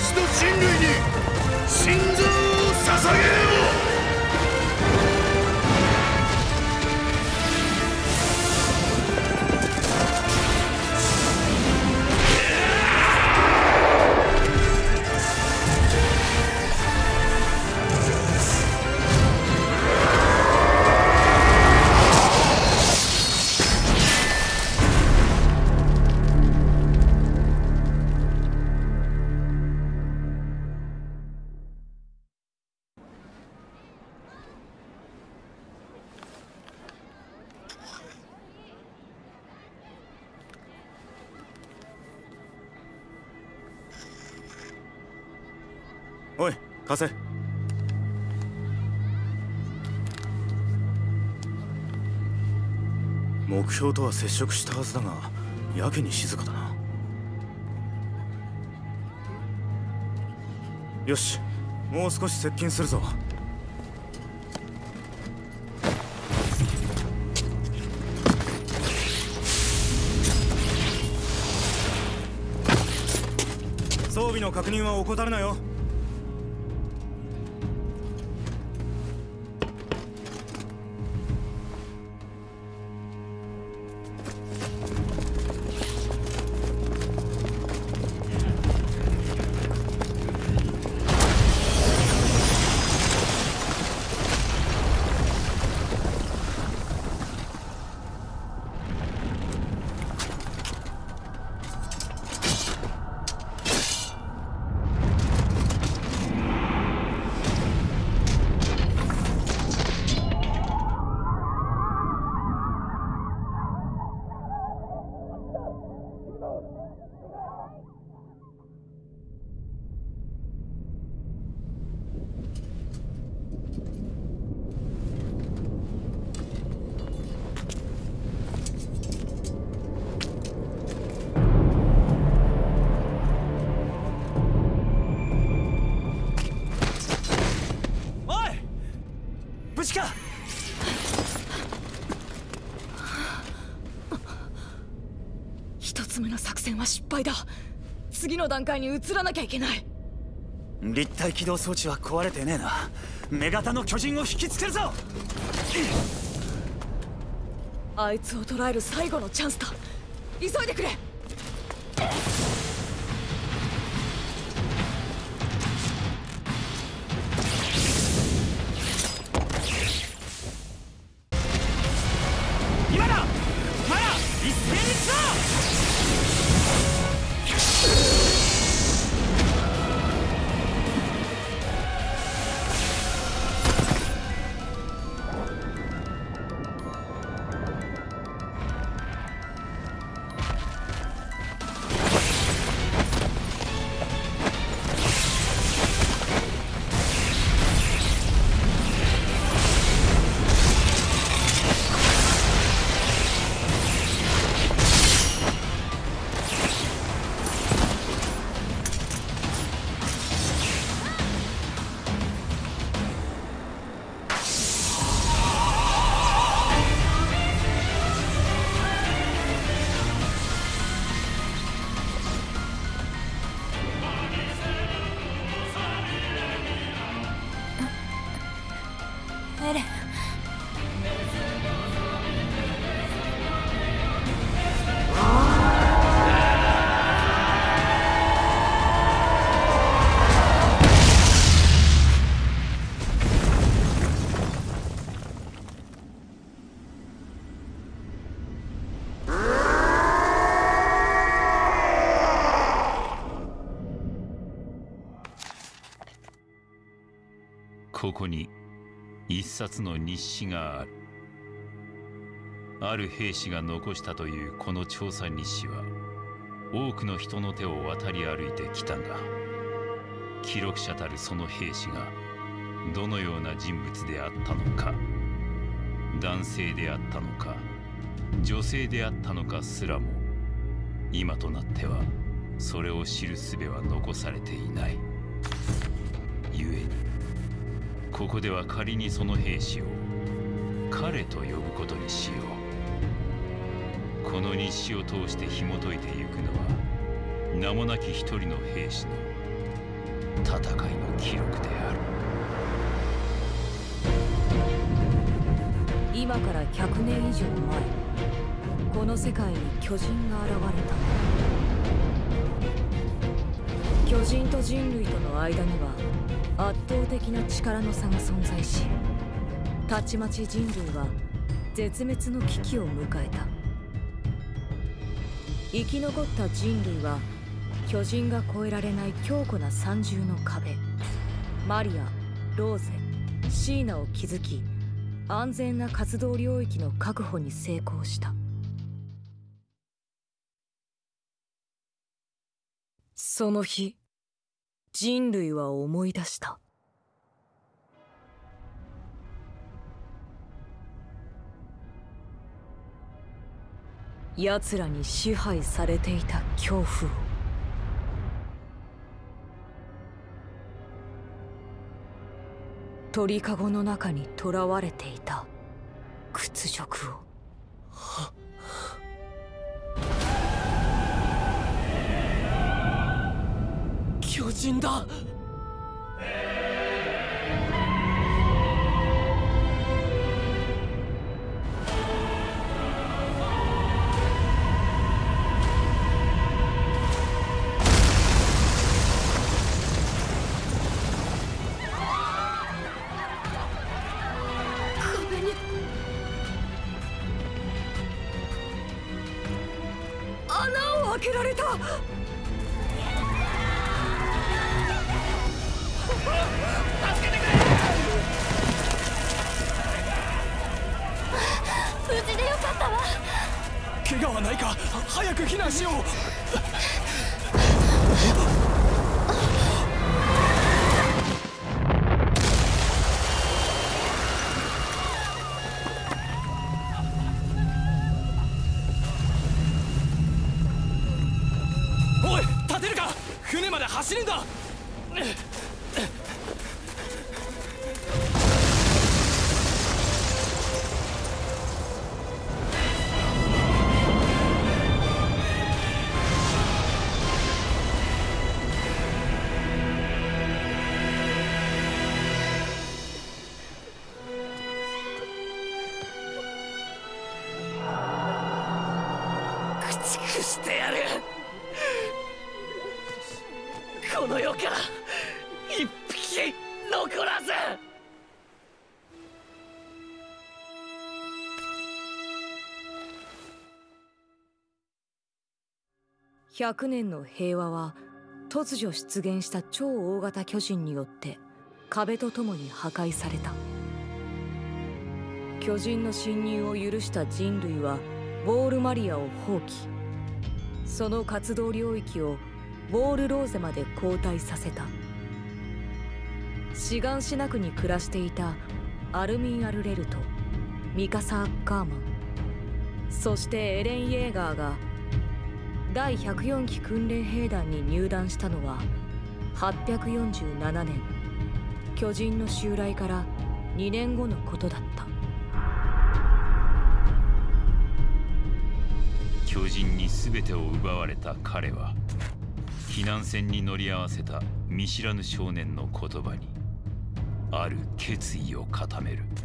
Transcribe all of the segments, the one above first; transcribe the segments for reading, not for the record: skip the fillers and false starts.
しと人類に心臓を捧げよう。おい、貸せ。目標とは接触したはずだが、やけに静かだな。よし、もう少し接近するぞ。装備の確認は怠るなよ。無事か。一つ目の作戦は失敗だ。次の段階に移らなきゃいけない。 立体起動装置は壊れてねえな。女型の巨人を引きつけるぞ。 あいつを捕らえる最後のチャンスだ。急いでくれ。 今だ、まだ一斉に行くぞ。 エレン、 ここに一冊の日誌がある。ある兵士が残したというこの調査日誌は多くの人の手を渡り歩いてきたが、記録者たるその兵士がどのような人物であったのか、男性であったのか女性であったのかすらも今となってはそれを知る術は残されていない。故にここでは仮にその兵士を彼と呼ぶことにしよう。この日誌を通して紐解いてゆくのは名もなき一人の兵士の戦いの記録である。 今から100年以上前、この世界に巨人が現れた。巨人と人類との間には圧倒的な力の差が存在し、たちまち人類は絶滅の危機を迎えた。生き残った人類は巨人が越えられない強固な三重の壁、マリア、ローゼ、シーナを築き、安全な活動領域の確保に成功した。その日、人類は思い出した。奴らに支配されていた恐怖を。鳥かごの中に囚われていた屈辱を。 巨人だ。 穴を開けられた。 無事でよかったわ。 怪我はないか。早く避難しよう。おい、立てるか。船まで走るんだ。駆逐してやる。この世から一匹残らず。 100年の平和は突如出現した超大型巨人によって壁とともに破壊された。巨人の侵入を許した人類はウォールマリアを放棄。その活動領域をウォールローゼまで後退させた。シガンシナ区に暮らしていたアルミン・アルレルとミカサ・アッカーマン、そしてエレン・イェーガーが第104期訓練兵団に入団したのは847年、巨人の襲来から2年後のことだった。 巨人に全てを奪われた彼は、避難船に乗り合わせた見知らぬ少年の言葉にある決意を固める。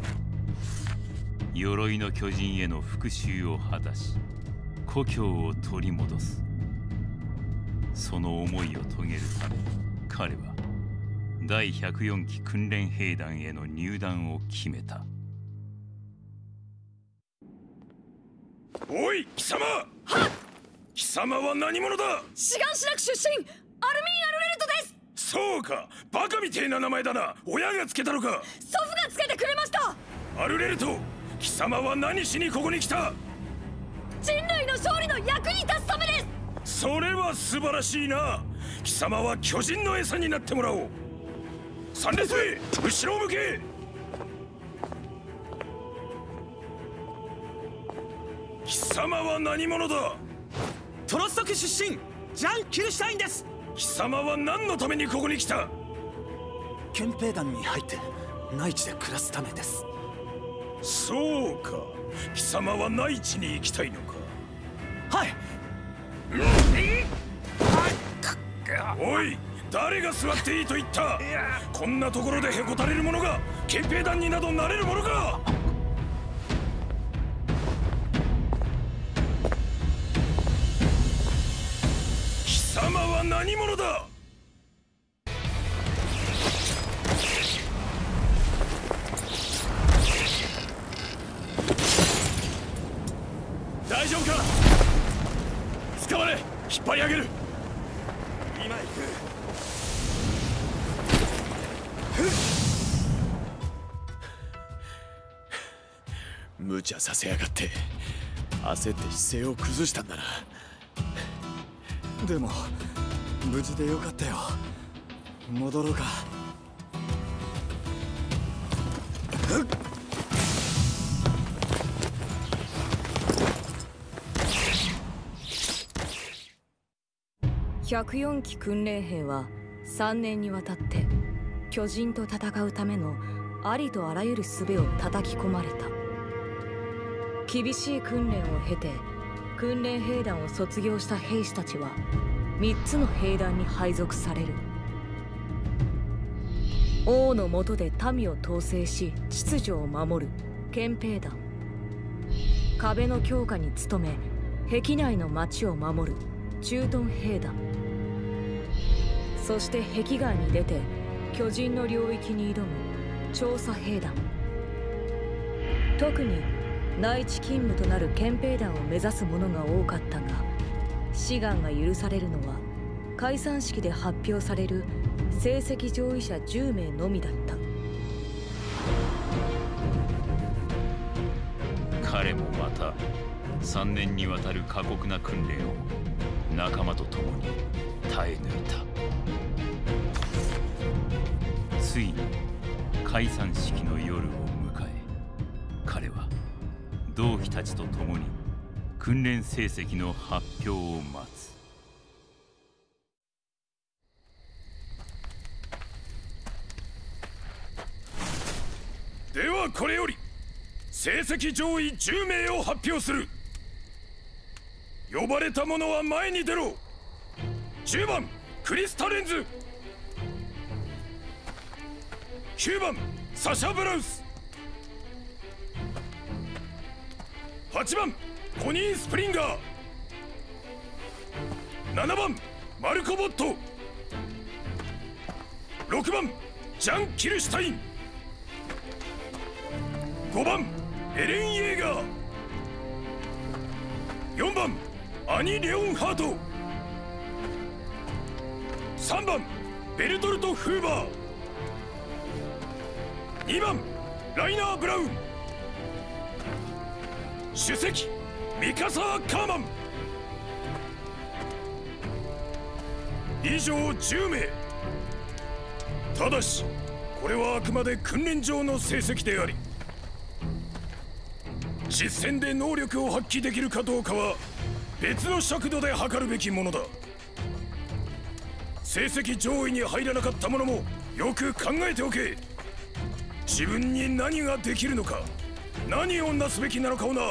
鎧の巨人への復讐を果たし、故郷を取り戻す。その思いを遂げるため、彼は第104期訓練兵団への入団を決めた。 おい貴様。はっ。貴様は何者だ。 シガンシナ区出身アルミン・アルレルトです。 そうか、バカみてえな名前だな。親がつけたのか。 祖父がつけてくれました。 アルレルト、貴様は何しにここに来た。 人類の勝利の役に立つためです。 それは素晴らしいな。貴様は巨人の餌になってもらおう。3列目、後ろを向け。貴様は何者だ。 トロストク出身ジャン・キルシュタインです。 貴様は何のためにここに来た。 憲兵団に入って内地で暮らすためです。 そうか、貴様は内地に行きたいのか。 はい。 おい、 誰が座っていいと言った。こんなところでへこたれる者が憲兵団になどなれるものか。貴様は何者だ。大丈夫か。捕まれ。引っ張り上げる。今行く。無茶させやがって。焦って姿勢を崩したんだな。 でも無事でよかったよ。戻ろうか。 104期訓練兵は3年にわたって巨人と戦うためのありとあらゆる術を叩き込まれた。厳しい訓練を経て訓練兵団を卒業した兵士たちは3つの兵団に配属される。王の下で民を統制し秩序を守る憲兵団、壁の強化に努め壁内の町を守る駐屯兵団、そして壁外に出て巨人の領域に挑む調査兵団。特に内地勤務となる憲兵団を目指す者が多かったが、志願が許されるのは解散式で発表される成績上位者10名のみだった。 彼もまた3年にわたる過酷な訓練を仲間と共に耐え抜いた。ついに解散式の夜を迎え、彼は同期たちと共に訓練成績の発表を待つ。 ではこれより成績上位10名を発表する。呼ばれた者は前に出ろ。10番クリスタレンズ、9番サシャ・ブラウス、8番コニー・スプリンガー、7番マルコ・ボット、6番ジャン・キルシュタイン、5番エレン・イェーガー、4番アニ・レオンハート、3番ベルトルト・フーバー、2番ライナー・ブラウン、主席ミカサー・カーマン。以上10名。ただしこれはあくまで訓練上の成績であり、実戦で能力を発揮できるかどうかは別の尺度で測るべきものだ。成績上位に入らなかった者もよく考えておけ。自分に何ができるのか、何をなすべきなのかをな。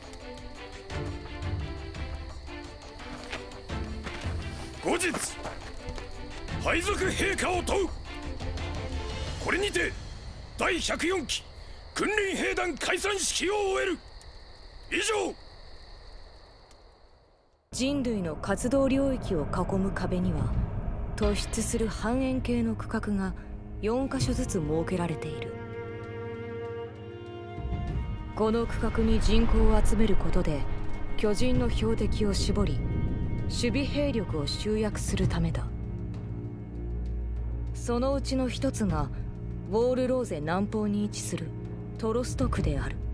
後日配属陛下を問う。これにて第104期訓練兵団解散式を終える。以上。 人類の活動領域を囲む壁には突出する半円形の区画が4カ所ずつ設けられている。この区画に人口を集めることで巨人の標的を絞り守備兵力を集約するためだ。そのうちの一つがウォールローゼ南方に位置するトロスト区である。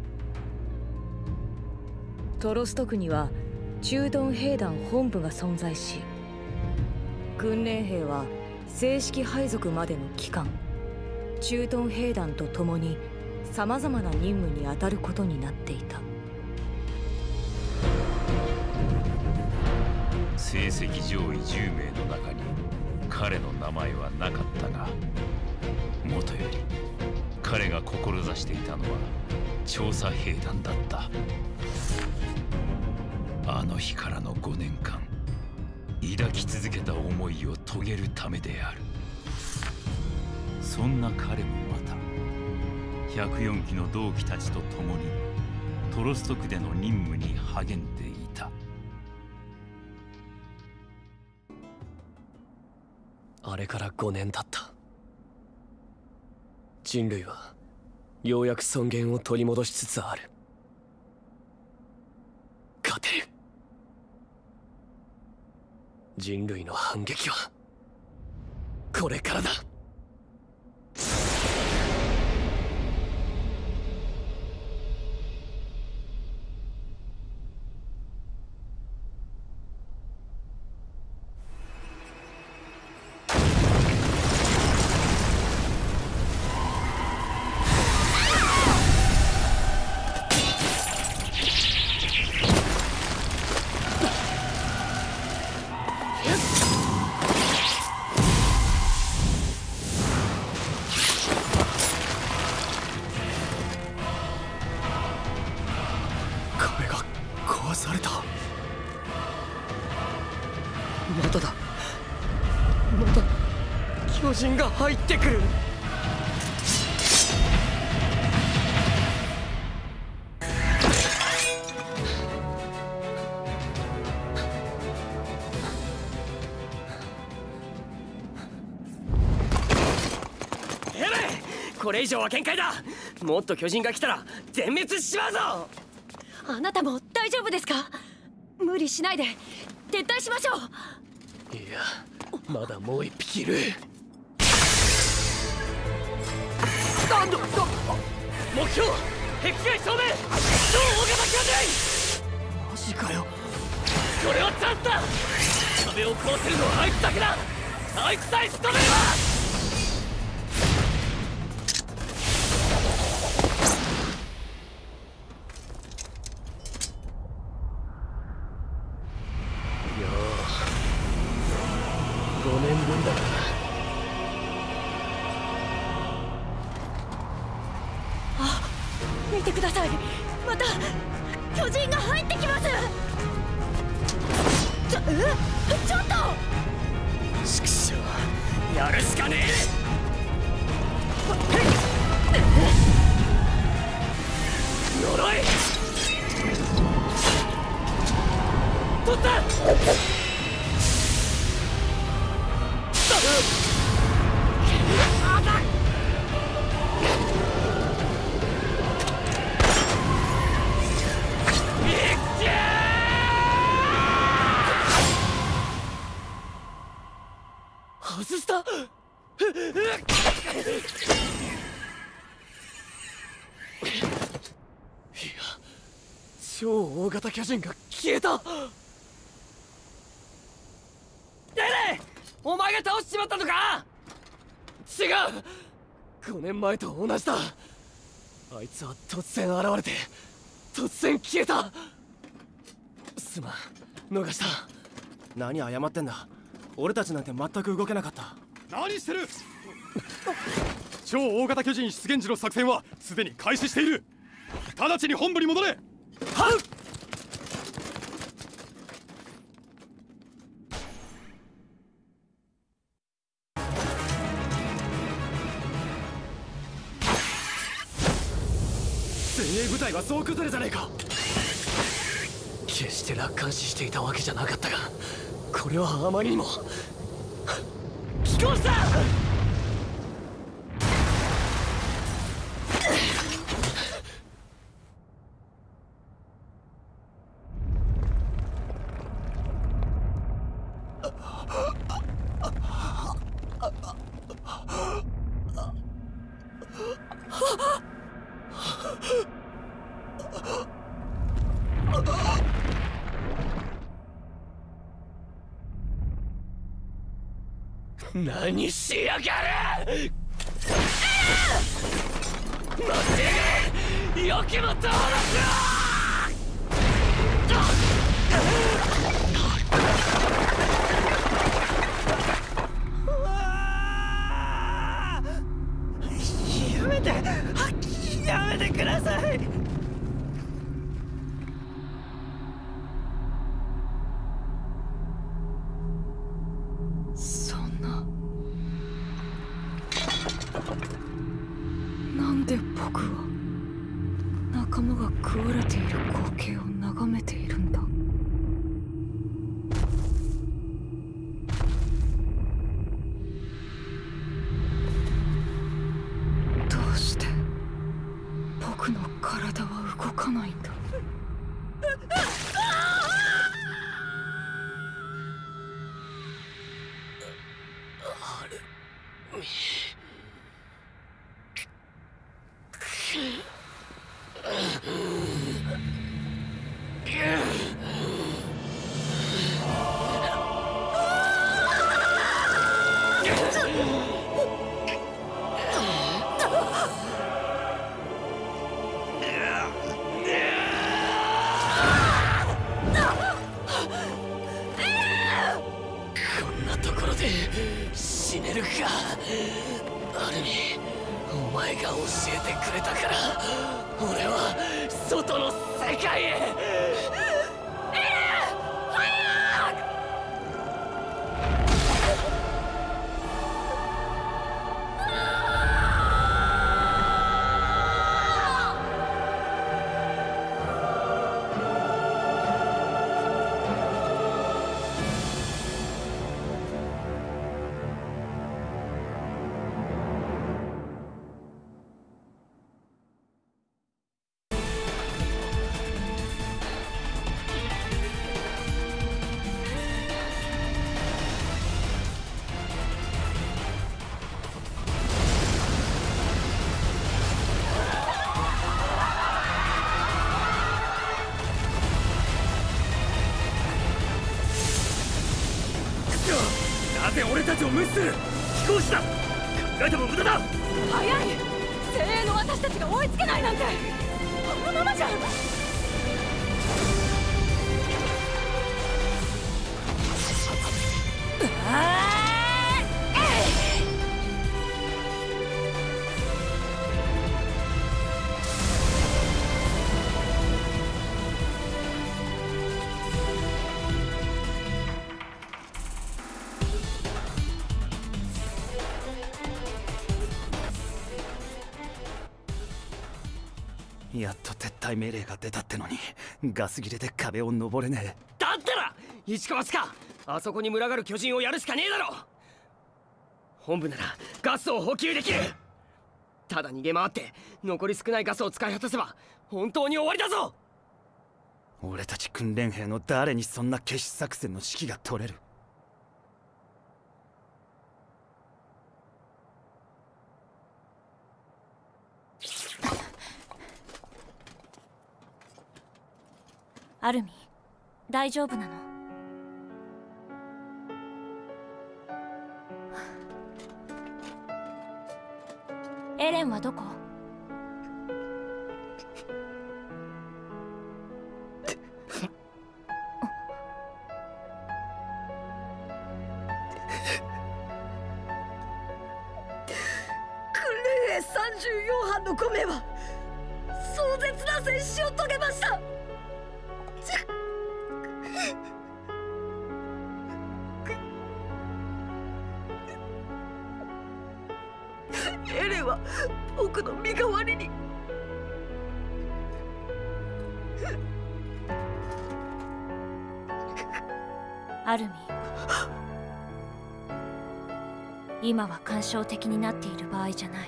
トロスト区には駐屯兵団本部が存在し、訓練兵は正式配属までの期間駐屯兵団と共にさまざまな任務に当たることになっていた。 成績上位10名の中に彼の名前はなかったが、もとより彼が志していたのは調査兵団だった。あの日からの5年間、い抱き続けた思いを遂げるためである。そんな彼もまた104期の同期たちと共にトロスト区での任務に励んでいた。 あれから5年経った。人類はようやく尊厳を取り戻しつつある。勝てる。人類の反撃はこれからだ。巨人が入ってくる。これ以上は限界だ。もっと巨人が来たら全滅しちまうぞ。 あなたも大丈夫ですか？無理しないで撤退しましょう。 いや、まだもう一匹いる。目標壁外正面、超大型巨人。マジかよ。これはチャンスだ。壁を壊せるのはあいつだけだ。あいつさえ仕留めれば。5年ぶりだから。 あ、見てください。また巨人が入ってきます。ちょっと畜生、やるしかねえ。呪い取った。外した。いや、超大型巨人が消えた。デレ、お前が倒しちまったのか？違う、5年前と同じだ。あいつは突然現れて突然消えた。すまん、逃した。 何謝ってんだ。俺たちなんて全く動けなかった。 何してる？超大型巨人出現時の作戦はすでに開始している。直ちに本部に戻れ。はっ。 精鋭部隊は総崩れじゃねえか。 決して楽観視していたわけじゃなかったが、これはあまりにも。寄港した。何しやがる。待ってやがれ。よきもとをなやめて、やめてください。 僕は仲間が食われている光景を眺めているんだ。どうして僕の体は動かないんだ。 死ねるか。アルミ、お前が教えてくれたから俺は外の世界へ。なぜ俺たちを無視する。飛行士だ。考えても無駄だ。 早い。精鋭の私たちが追いつけないなんてこのままじゃ。 やっと撤退命令が出たってのにガス切れで壁を登れねえ。 だったら一か八かあそこに群がる巨人をやるしかねえだろ。本部ならガスを補給できる。ただ逃げ回って残り少ないガスを使い果たせば本当に終わりだぞ。 俺たち訓練兵の誰にそんな決死作戦の指揮が取れる。 アルミ、大丈夫なの？エレンはどこ？ 訓練兵34班の5名は壮絶な戦死を遂げました。エレンは僕の身代わりに。 アルミ、今は感傷的になっている場合じゃない。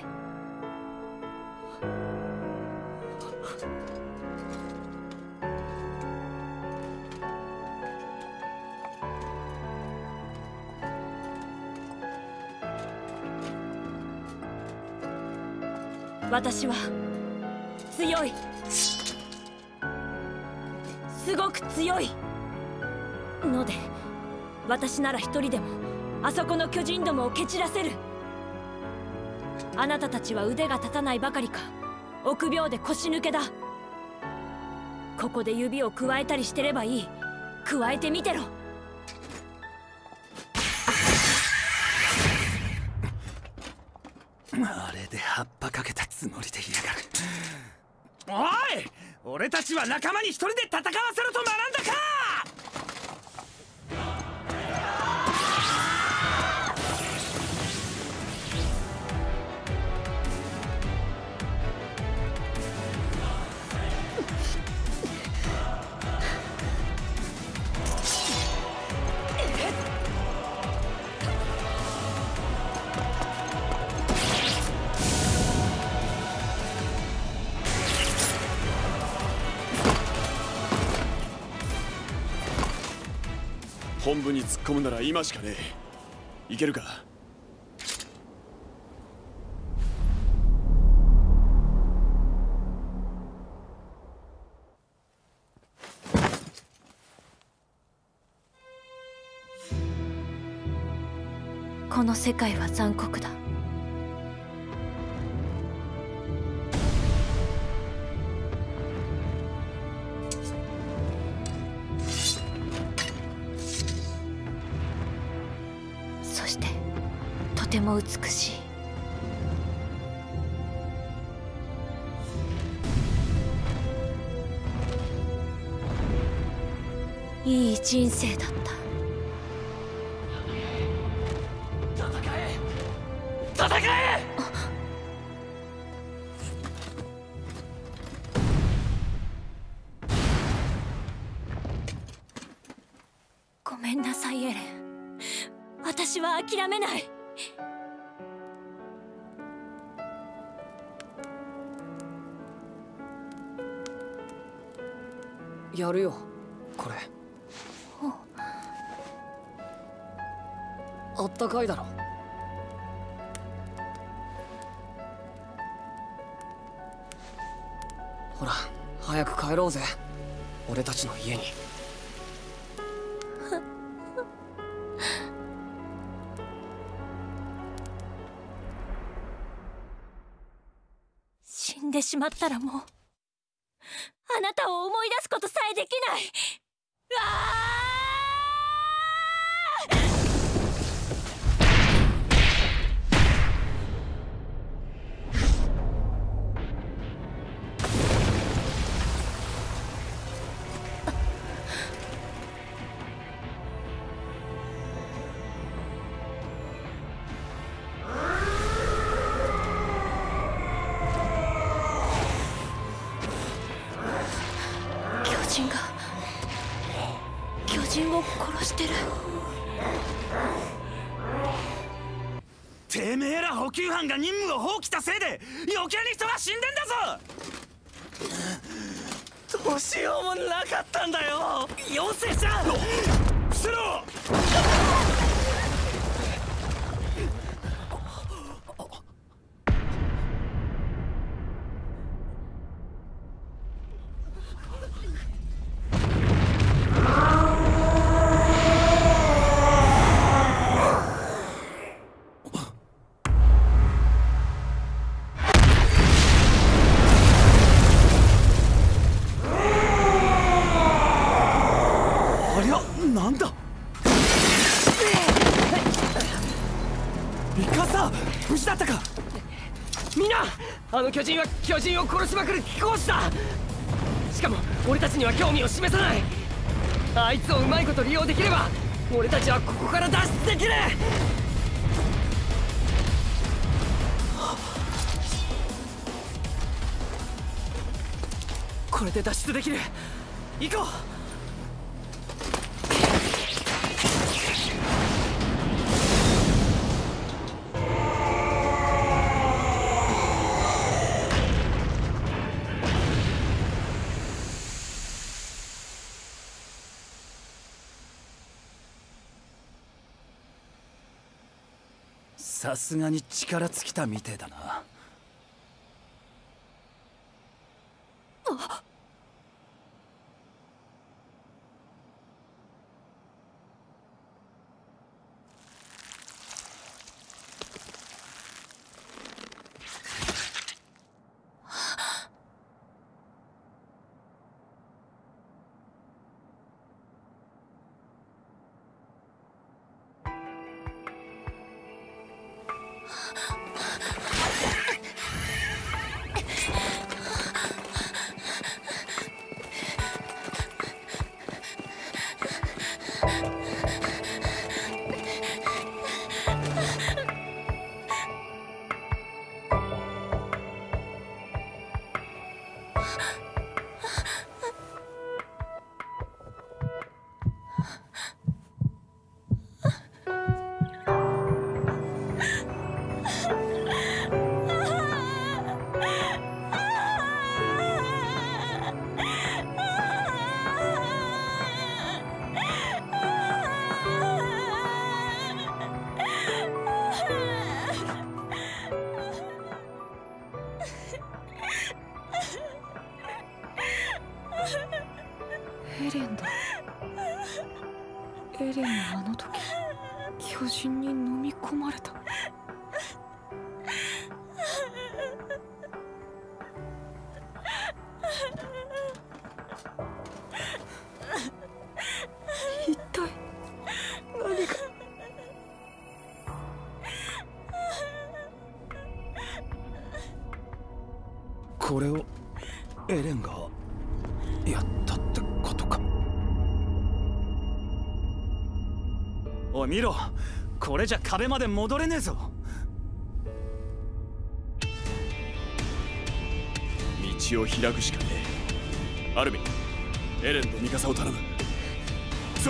私は強い。すごく強いので、私なら一人でもあそこの巨人どもを蹴散らせる。あなたたちは腕が立たないばかりか臆病で腰抜けだ。ここで指をくわえたりしてればいい。くわえてみてろ。 あれで葉っぱかけたつもりでいやがる。おい、俺たちは仲間に一人で戦わせろと学んだか。 本部に突っ込むなら今しかねえ。いけるか？ この世界は残酷だ。そしてとても美しい。いい人生だった。 戦え！ ごめんなさいエレン。私は諦めない。 やるよこれ。あったかいだろ。ほら早く帰ろうぜ、俺たちの家に。 死んでしまったらもうあなたを思い出すことさえできない。巨人を殺してる。 てめえら補給班が任務を放棄したせいで余計に人が死んでんだぞ。 どうしようもなかったんだよ、妖精ちゃん。 伏せろ！なんだミカサ、無事だったか？ みんな、あの巨人は巨人を殺しまくる貴公子だ。しかも俺たちには興味を示さない。あいつをうまいこと利用できれば俺たちはここから脱出できる。これで脱出できる。行こう。 さすがに力尽きたみてえだな。 レンだ。エレンはあの時巨人に飲み込まれた。一体何が。 これをエレンがやったってことか。おい見ろ、これじゃ壁まで戻れねえぞ。 道を開くしかねえ。アルミン、エレンとミカサを頼む。そう。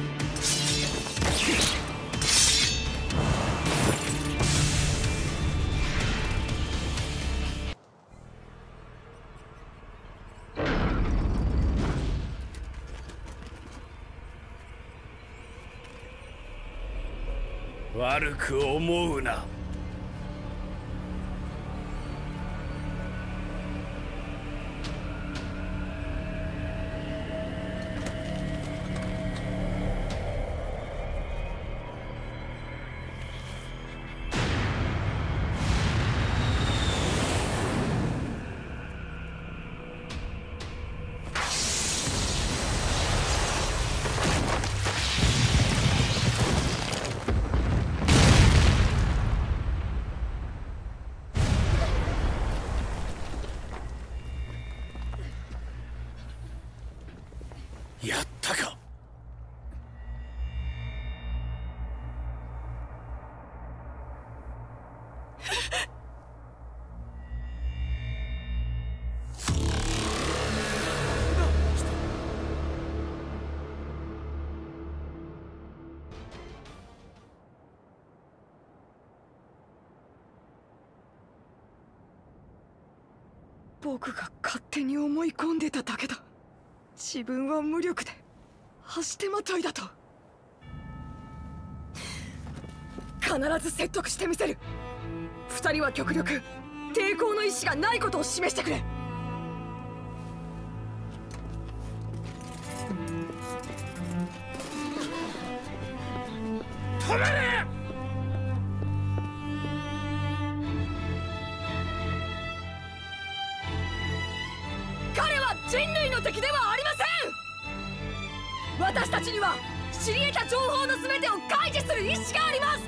悪く思うな。やったか。 僕が勝手に思い込んでただけだ。自分は無力で足手まといだと。必ず説得してみせる。二人は極力抵抗の意志がないことを示してくれ。 止めれ。 彼は人類の敵ではありません。私たちには知り得た情報の全てを開示する意志があります。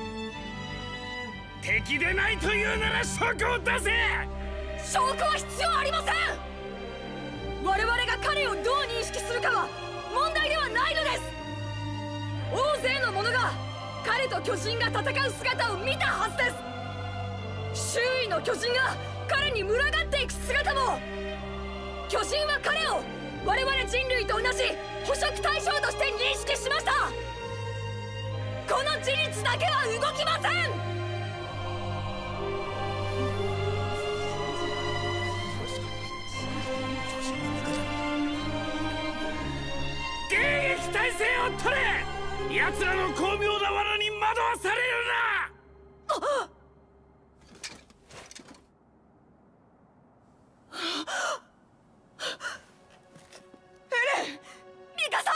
敵でないというなら証拠を出せ。 証拠は必要ありません。我々が彼をどう認識するかは問題ではないのです。大勢の者が彼と巨人が戦う姿を見たはずです。周囲の巨人が彼に群がっていく姿も。巨人は彼を我々人類と同じ捕食対象として認識しました。この事実だけは動きません。 迎撃態勢を取れ。奴らの巧妙な罠に惑わされるな。 エレン、ミカサ。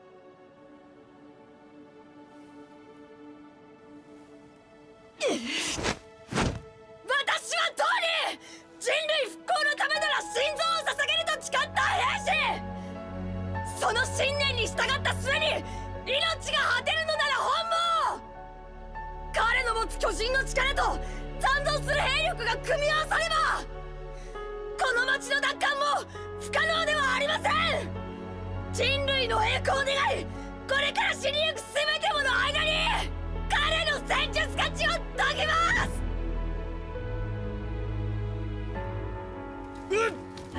私は当に人類復興のためなら心臓を捧げると誓った兵士。その信念に従った末に命が果てるのなら本望。彼の持つ巨人の力と残存する兵力が組み合わさればこの町の奪還も不可能ではありません。人類の栄光を願い、これから死にゆく全てもの間に彼の戦術価値を解きます。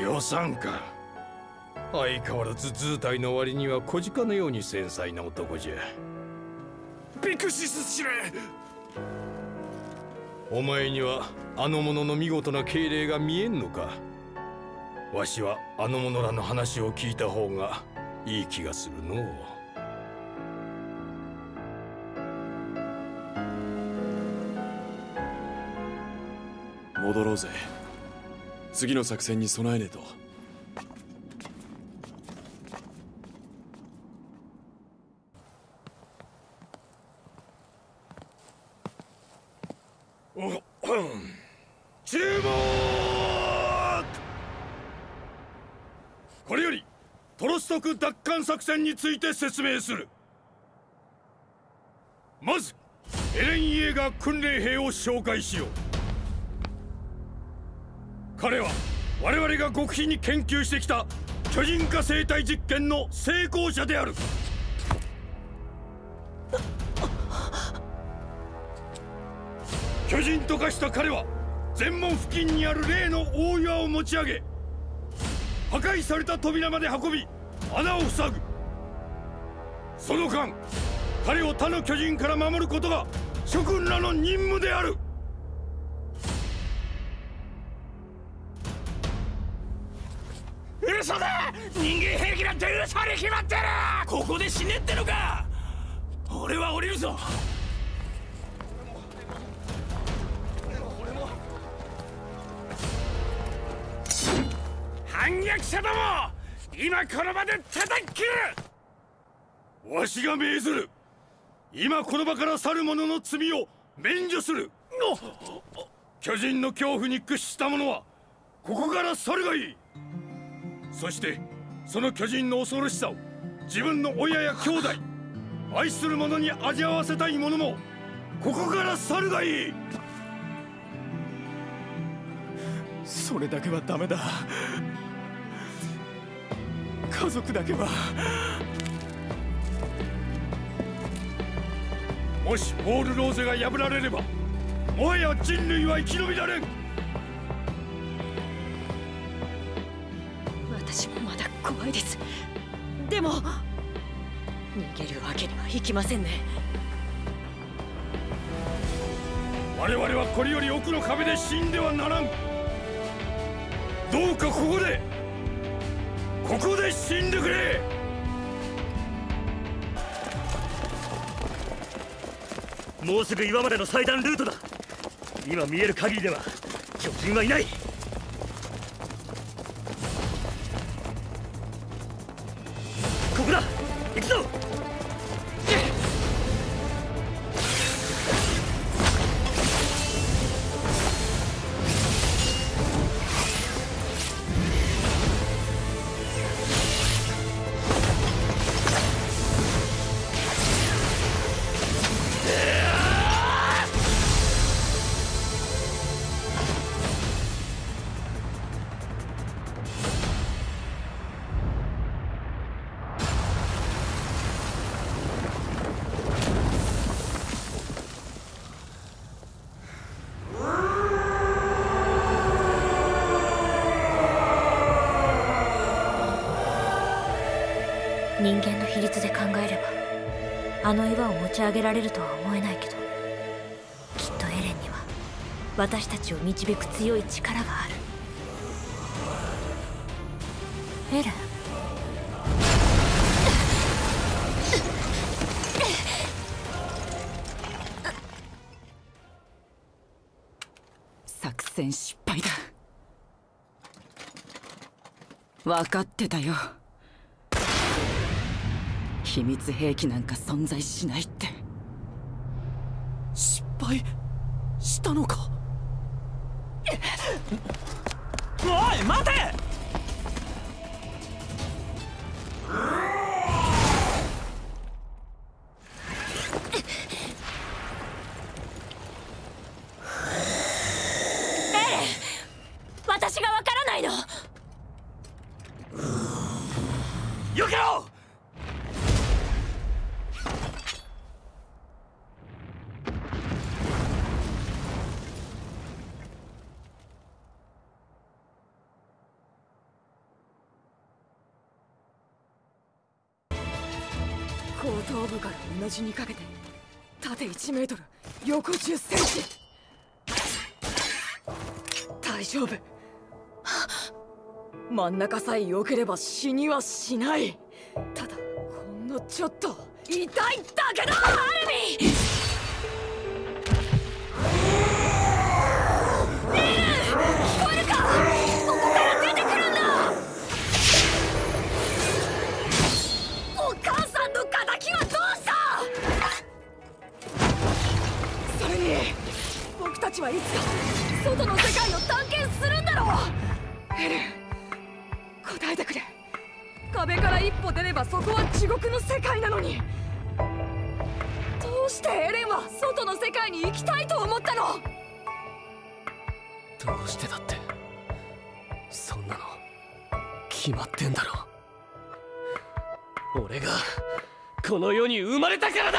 予算か。相変わらず図体の割には小鹿のように繊細な男じゃ。ビクシス司令、お前にはあの者の見事な敬礼が見えんのか。わしはあの者らの話を聞いた方がいい気がするのう。 戻ろうぜ。次の作戦に備えねえと。 注目！これよりトロストク奪還作戦について説明する。まずエレン・イェーガー訓練兵を紹介しよう。彼は我々が極秘に研究してきた巨人化生体実験の成功者である。巨人と化した彼は全門付近にある例の大岩を持ち上げ、破壊された扉まで運び穴を塞ぐ。その間彼を他の巨人から守ることが諸君らの任務である。 嘘だ！人間兵器なんて嘘に決まってる！ここで死ねってのか！俺は降りるぞ！反逆者ども！今この場で叩き切る！ わしが命ずる。今この場から去る者の罪を免除する。巨人の恐怖に屈した者はここから去るがいい。そしてその巨人の恐ろしさを自分の親や兄弟、愛する者に味わわせたい者もここから去るがいい。 それだけはダメだ。家族だけは。 もしホールローゼが破られればもはや人類は生き延びられん。 私もまだ怖いです。でも逃げるわけにはいきませんね。 我々はこれより奥の壁で死んではならん。どうかここで死んでくれ。 もうすぐ岩までの最短ルートだ。今見える限りでは巨人はいない。ここだ、行くぞ。 人間の比率で考えればあの岩を持ち上げられるとは思えないけど、きっとエレンには私たちを導く強い力がある。エレン？ 作戦失敗だ。分かってたよ。秘密兵器なんか存在しないって。 失敗したのか？ おい待て！ 私がわからないの？ 避けろ！ 後頭部からうなじにかけて縦1メートル横10センチ。大丈夫。真ん中さえ避ければ死にはしない。ただほんのちょっと痛いだけだ。アルミン！聞こえるか？ここから出てくるんだ。お母さんの敵はどうした？それに僕たたちはいつか外の世界を探検するんだろう。エレン、答えてくれ。壁から一歩出ればそこは地獄の世界なのに、どうしてエレンは外の世界に行きたいと思ったの？ どうしてだって、そんなの決まってんだろ。俺がこの世に生まれたからだ。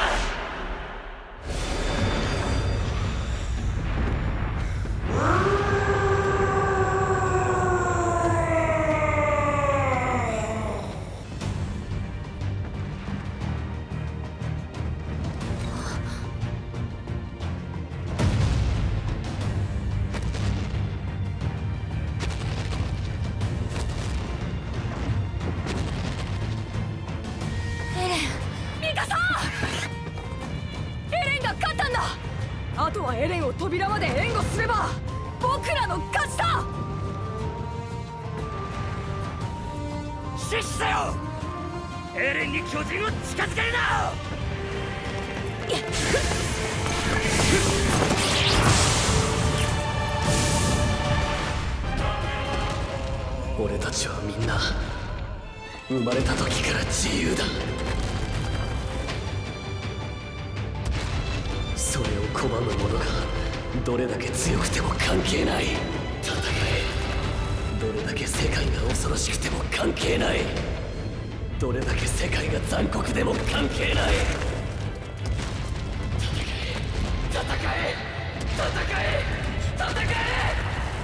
あとはエレンを扉まで援護すれば僕らの勝ちだ。 死したよ。エレンに巨人を近づけるな。 俺たちはみんな生まれた時から自由だ。それを拒む者がどれだけ強くても関係ない。戦え。どれだけ世界が恐ろしくても関係ない。どれだけ世界が残酷でも関係ない。戦え、戦え、戦え、戦え。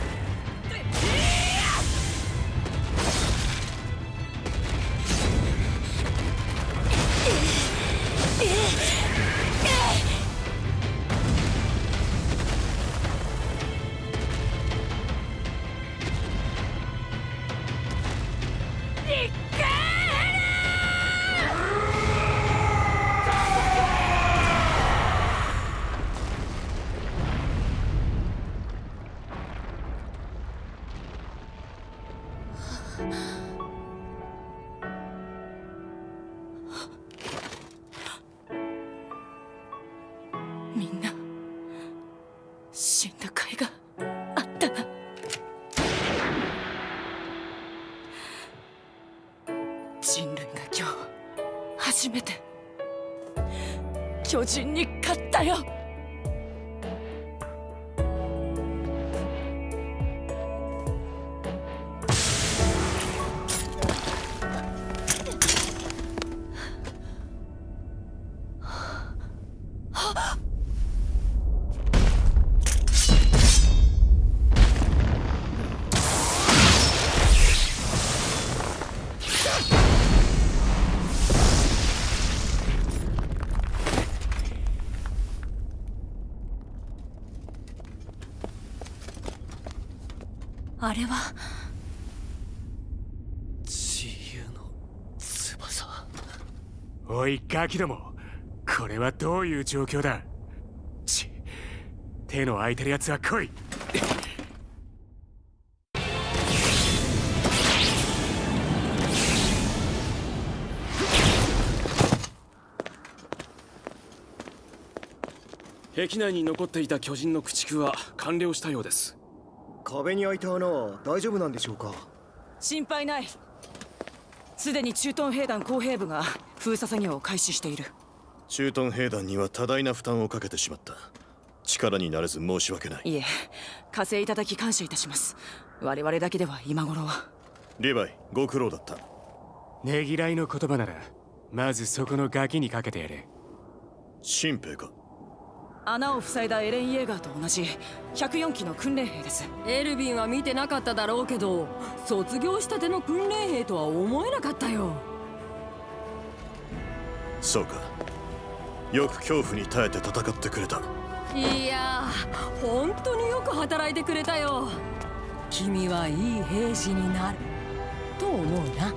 みんな死んだ甲斐があったな。人類が今日初めて巨人に勝ったよ。 あれは自由の翼。 おいガキども、これはどういう状況だ。手の空いてるやつは来い。 壁内に残っていた巨人の駆逐は完了したようです。 壁に開いた穴は大丈夫なんでしょうか？ 心配ない。すでに駐屯兵団工兵部が封鎖作業を開始している。 駐屯兵団には多大な負担をかけてしまった。力になれず申し訳ない。 いえ、加勢いただき感謝いたします。我々だけでは今頃は。 リヴァイ、ご苦労だった。 ねぎらいの言葉ならまずそこのガキにかけてやれ。 新兵か？ 穴を塞いだエレン・イェーガーと同じ104期の訓練兵です。 エルヴィンは見てなかっただろうけど、卒業したての訓練兵とは思えなかったよ。 そうか。よく恐怖に耐えて戦ってくれた。 いやー、本当によく働いてくれたよ。君はいい兵士になると思うな。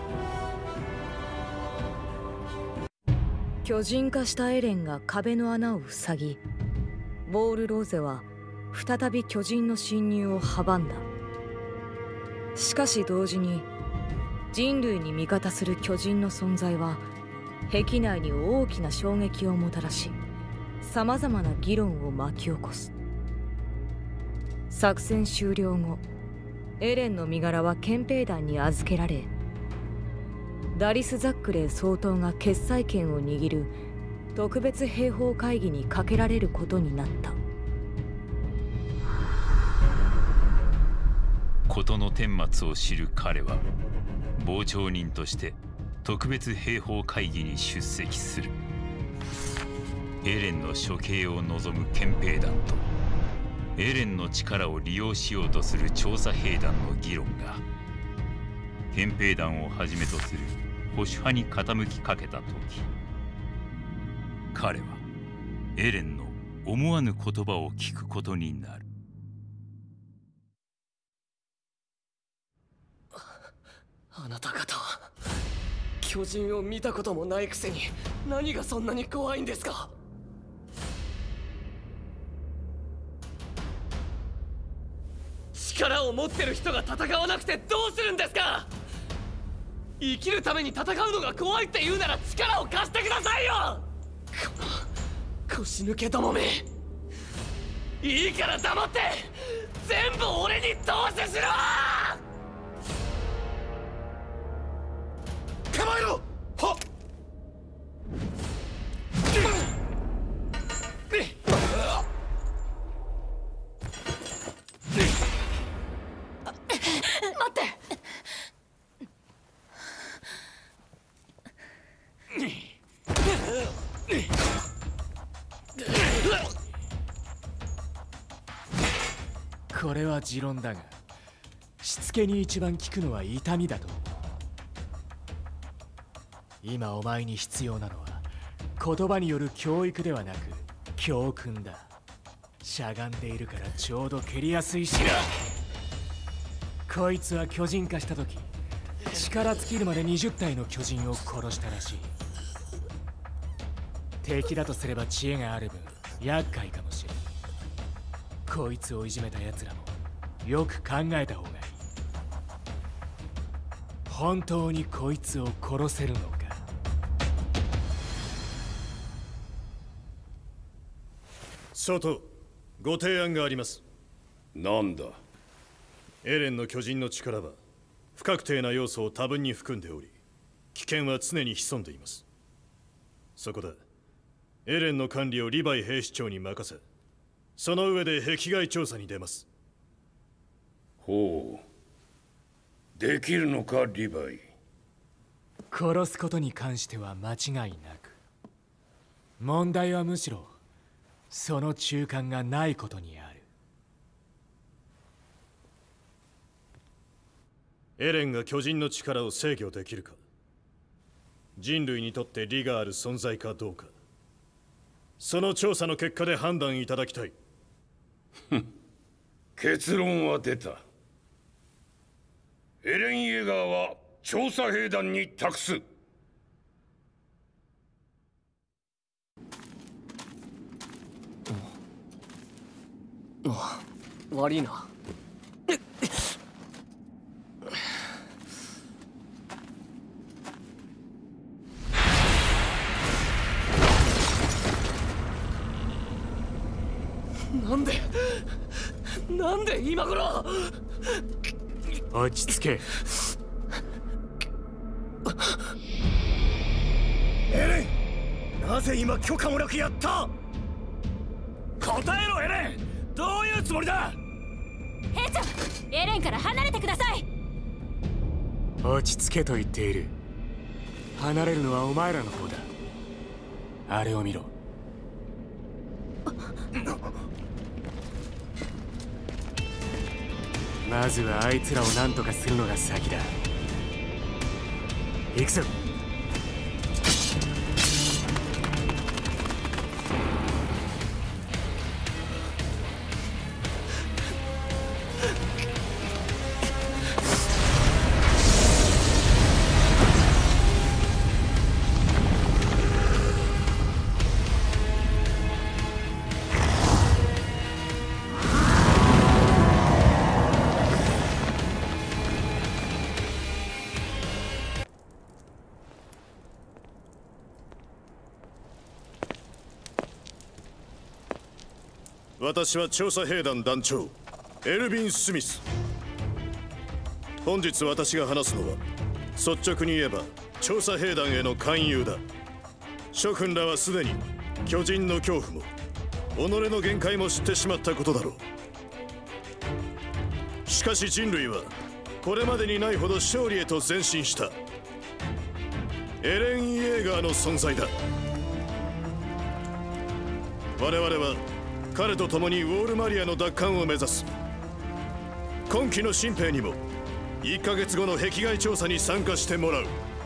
巨人化したエレンが壁の穴を塞ぎ、ウォール・ローゼは再び巨人の侵入を阻んだ。しかし同時に人類に味方する巨人の存在は壁内に大きな衝撃をもたらし、さまざまな議論を巻き起こす。 作戦終了後、エレンの身柄は憲兵団に預けられ、ダリス・ザックレー総統が決裁権を握る特別兵法会議にかけられることになった。 事の顛末を知る彼は傍聴人として特別兵法会議に出席する。エレンの処刑を望む憲兵団とエレンの力を利用しようとする調査兵団の議論が憲兵団をはじめとする保守派に傾きかけた時、彼はエレンの思わぬ言葉を聞くことになる。 あなた方は巨人を見たこともないくせに何がそんなに怖いんですか？力を持ってる人が戦わなくてどうするんですか？生きるために戦うのが怖いって言うなら力を貸してくださいよ！この腰抜けどもめ、いいから黙って全部俺に投資しろ！ 構えろ！はっ！ 待って！ これは持論だが、しつけに一番効くのは痛みだと思う。今お前に必要なのは言葉による教育ではなく教訓だ。しゃがんでいるからちょうど蹴りやすいしな。こいつは巨人化した時、力尽きるまで20体の巨人を殺したらしい。敵だとすれば知恵がある分厄介かもしれん。こいつをいじめた奴らもよく考えた方がいい。本当にこいつを殺せるのか。 外、ご提案があります。 なんだ？ エレンの巨人の力は不確定な要素を多分に含んでおり、危険は常に潜んでいます。そこでエレンの管理をリヴァイ兵士長に任せ、その上で壁外調査に出ます。 ほう、できるのかリヴァイ。 殺すことに関しては間違いなく、問題はむしろその中間がないことにある。 エレンが巨人の力を制御できるか、人類にとって利がある存在かどうか、その調査の結果で判断いただきたい。 結論は出た。エレン・イェガーは調査兵団に託す。 悪いな。なんで今頃。 落ち着け。 エレン、なぜ今許可もなくやった？ 答えろエレン、どういうつもりだ？ 兵長、エレンから離れてください。 落ち着けと言っている。離れるのはお前らの方だ。あれを見ろ。まずはあいつらを何とかするのが先だ。行くぞ。 私は調査兵団団長エルヴィン・スミス。本日私が話すのは率直に言えば調査兵団への勧誘だ。諸君らはすでに巨人の恐怖も己の限界も知ってしまったことだろう。しかし人類はこれまでにないほど勝利へと前進した。エレン・イェーガーの存在だ。我々は彼と共にウォールマリアの奪還を目指す。今期の新兵にも1ヶ月後の壁外調査に参加してもらう。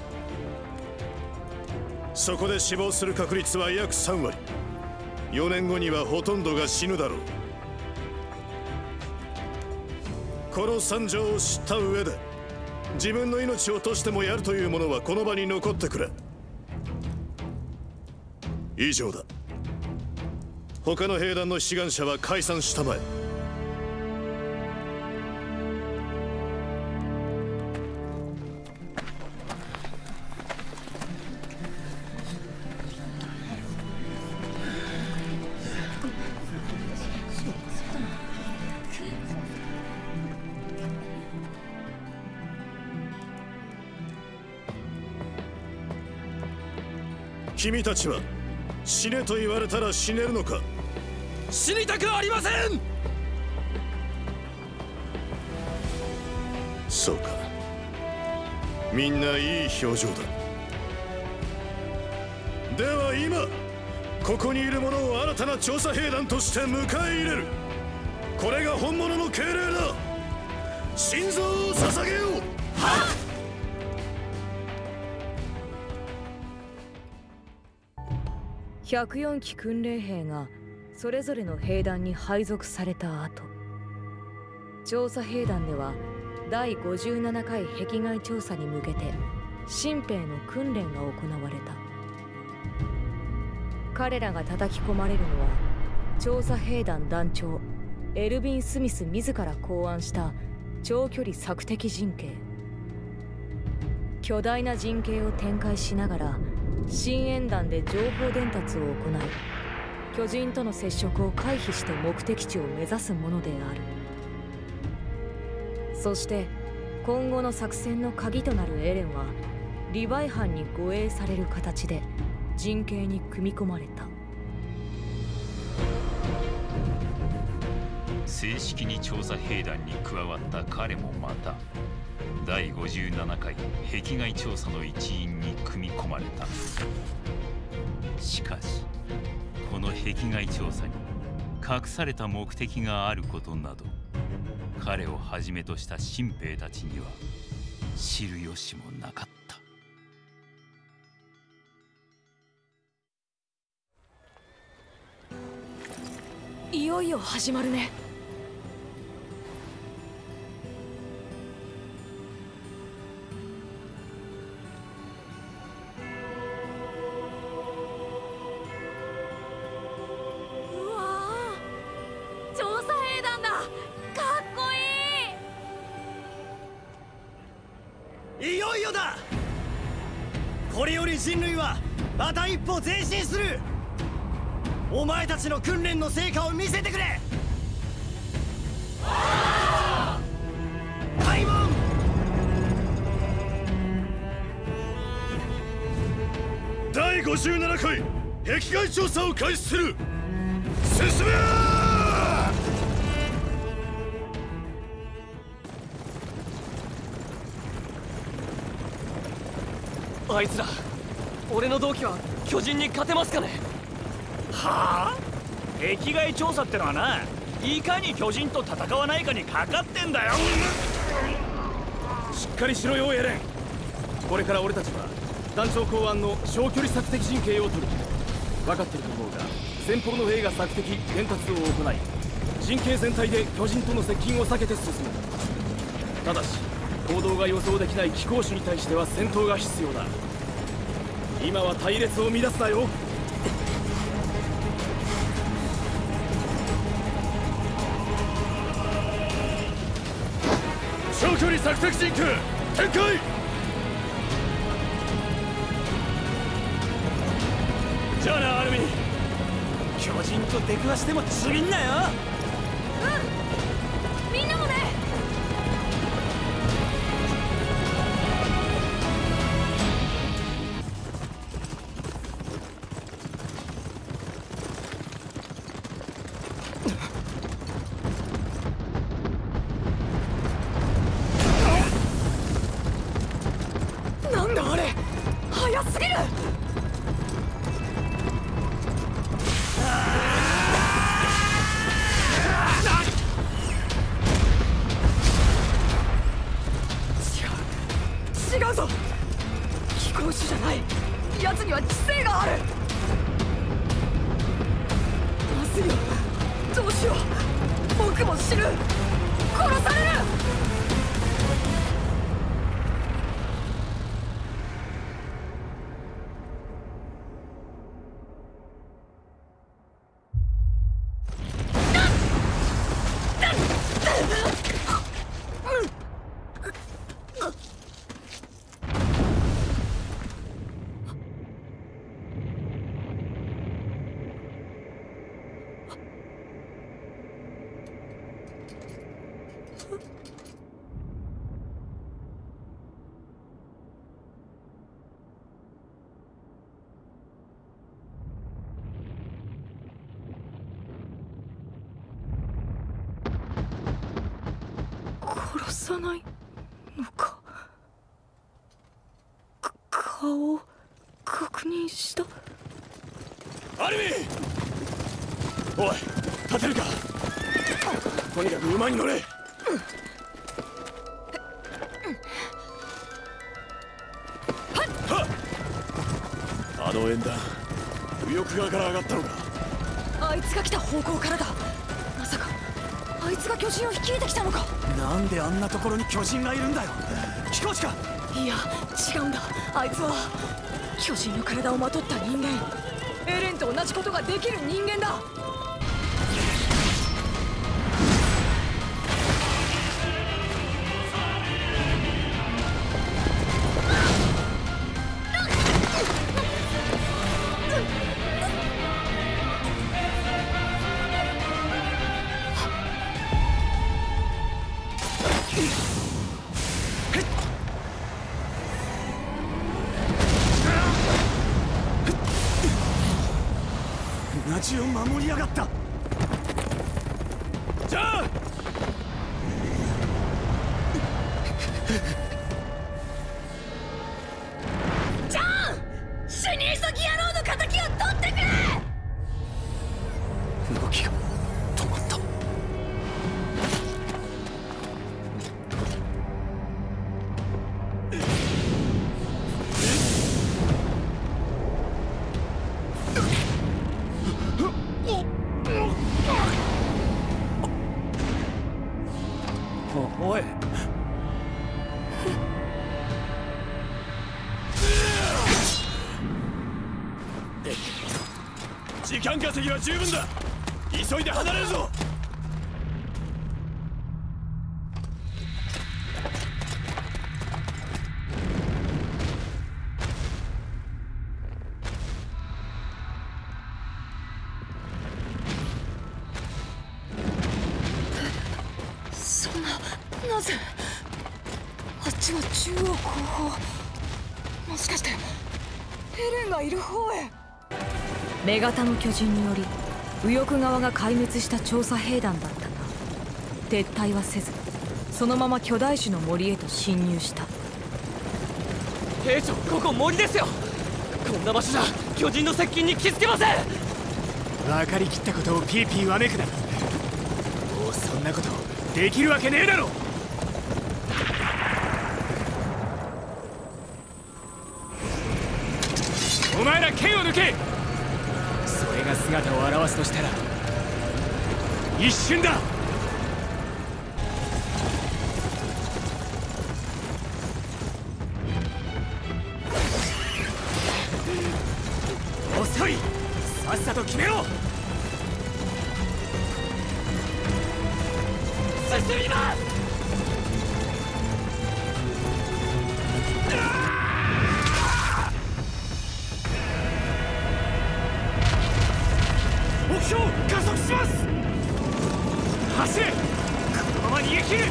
そこで死亡する確率は約3割。4年後にはほとんどが死ぬだろう。この惨状を知った上で自分の命を賭してもやるという者はこの場に残ってくれ。以上だ。他の兵団の志願者は解散したまえ。君たちは死ねと言われたら死ねるのか。 死にたくありません。 そうか、みんないい表情だ。では今ここにいる者を新たな調査兵団として迎え入れる。これが本物の敬礼だ。心臓を捧げよう。はっ。 104機訓練兵がそれぞれの兵団に配属された後、調査兵団では第57回壁外調査に向けて新兵の訓練が行われた。彼らが叩き込まれるのは調査兵団団長エルヴィン・スミス自ら考案した長距離索敵陣形。巨大な陣形を展開しながら深淵団で情報伝達を行い、巨人との接触を回避して目的地を目指すものである。そして今後の作戦の鍵となるエレンはリヴァイ班に護衛される形で陣形に組み込まれた。 正式に調査兵団に加わった彼もまた第57回壁外調査の一員に組み込まれた。しかしこの壁外調査に隠された目的があることなど彼をはじめとした新兵たちには知る由もなかった。 いよいよ始まるね。 これより人類はまた一歩前進する。お前たちの訓練の成果を見せてくれ。開門。 第57回壁外調査を開始する。進め。 あいつら俺の同期は巨人に勝てますかね。 はあ？壁外調査ってのはないかに巨人と戦わないかにかかってんだよ。 しっかりしろよエレン。これから俺たちは団長考案の小距離索敵陣形を取る。分かってると思うが前方の兵が索敵伝達を行い陣形全体で巨人との接近を避けて進む。ただし行動が予想できない騎行種に対しては戦闘が必要だ。今は隊列を乱すなよ。 長距離索敵陣形展開。 じゃあなアルミ、巨人と出くわしてもちびんなよ。 うん、みなんだあれ、早すぎる。違うぞ、飛行士じゃない。奴には知性がある。まずいよ、どうしよう。僕も死ぬ。殺される。殺さないのか。顔を確認した。 アルミン、おい立てるか。とにかく馬に乗れ。あの縁談、右翼側から上がったのか。 あいつが来た方向からだ。まさかあいつが巨人を率いてきたのか。 なんであんなところに巨人がいるんだよ。飛行士か。 いや違うんだ。あいつは巨人の体をまとった人間。エレンと同じことができる人間だ。 街を守りやがった。 じゃあジャン、死に急ぎ野郎の敵を取ってくれ。 動きが止まった。おい、 時間稼ぎは十分だ。急いで離れるぞ。 そんな、なぜあっちは中央後方。もしかしてエレンがいる方へ。 女型の巨人により右翼側が壊滅した調査兵団だったが、撤退はせずそのまま巨大種の森へと侵入した。 兵長、ここ森ですよ。こんな場所じゃ巨人の接近に気づけません。 分かりきったことをピーピーわめくな。もうそんなことできるわけねえだろ。お前ら剣を抜け。それが姿を現すとしたら一瞬だ。遅い、さっさと決めろ。 進みます。 目標加速します。走れ、このまま逃げ切る。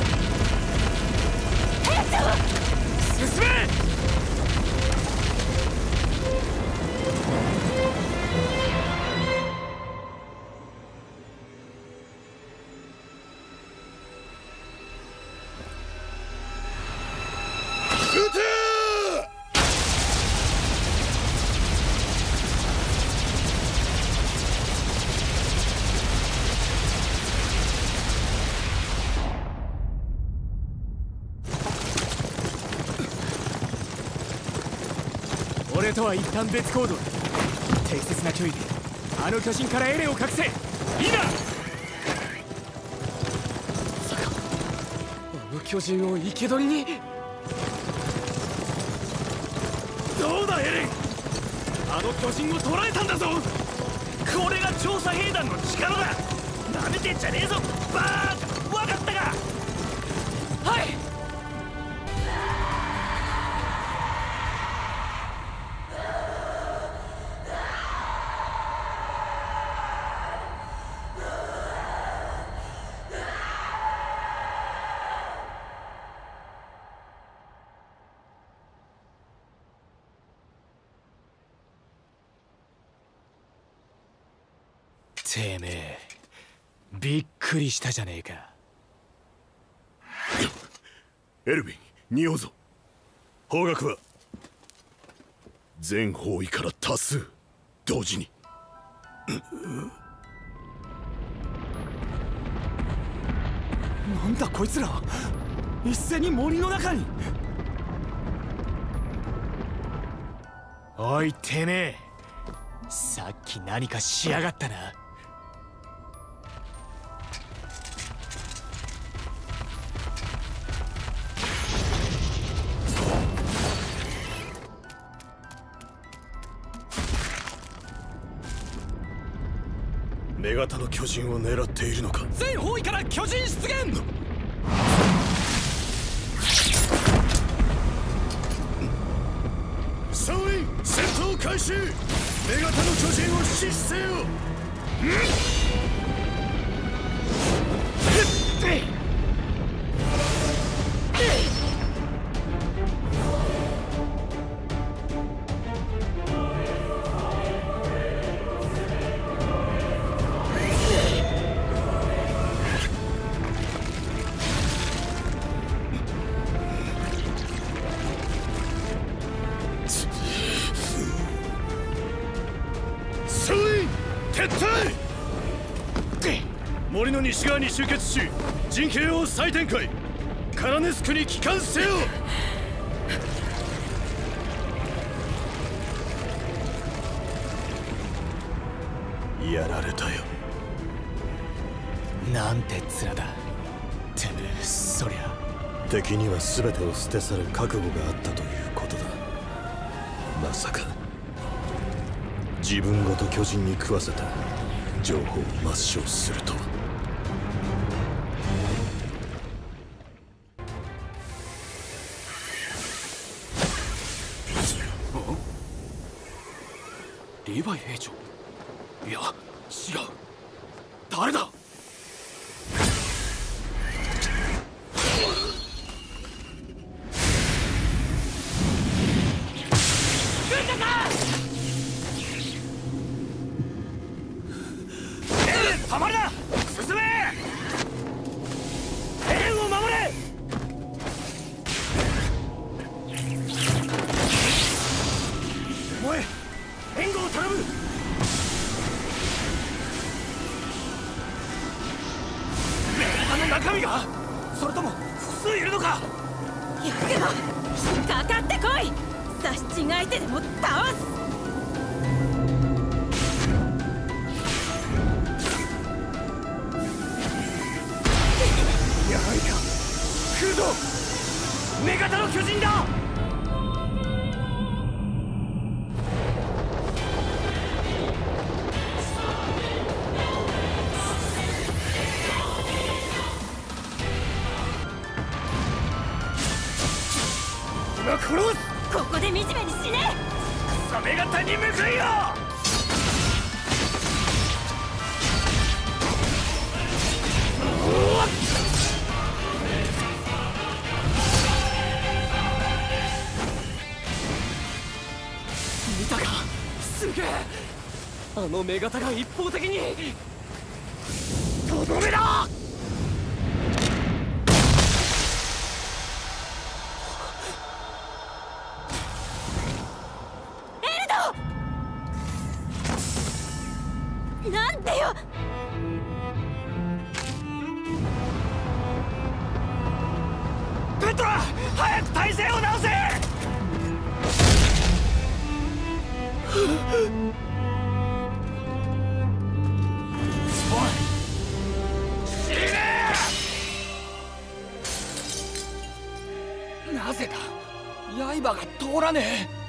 進め。 れとは一旦別行動だ。適切な距離であの巨人からエレンを隠せ。いいな。 まさかあの巨人を生け捕りに。 どうだエレン、あの巨人を捕らえたんだぞ。これが調査兵団の力だ。なめてんじゃねえぞバーン。分かったか。 はい。 てめえびっくりしたじゃねえか。 エルヴィン、匂うぞ。方角は全方位から多数同時に。 なんだこいつら、一斉に森の中に。 おいてめえ、さっき何かしやがったな。 女型の巨人を狙っているのか。 全方位から巨人出現。 サウイン、戦闘開始。女型の巨人を死せよ。森の西側に集結し、陣形を再展開。カラネスクに帰還せよ。やられたよ。 なんて面だ。てめえ、そりゃ敵には全てを捨て去る覚悟があったということだ。まさか自分ごと巨人に食わせた情報を抹消するとは。 リヴァイ兵長。いや違う、誰だ。 止まるな、進め。エレンを守れ。お前、援護を頼む。メガタの中身が、それとも複数いるのか。 ヤクモ、かかってこい。刺し違えてでも倒す。 やはりか、来るぞ。女型の巨人だ。今殺す。 ここで惨めに死ね。 クソ女型に向かいよ。 見たか、すげえ。あの女型が一方的に。とどめだ。 なんでよ。 ペトラ、早く体勢を直せ。 なぜだ、刃が通らねえ。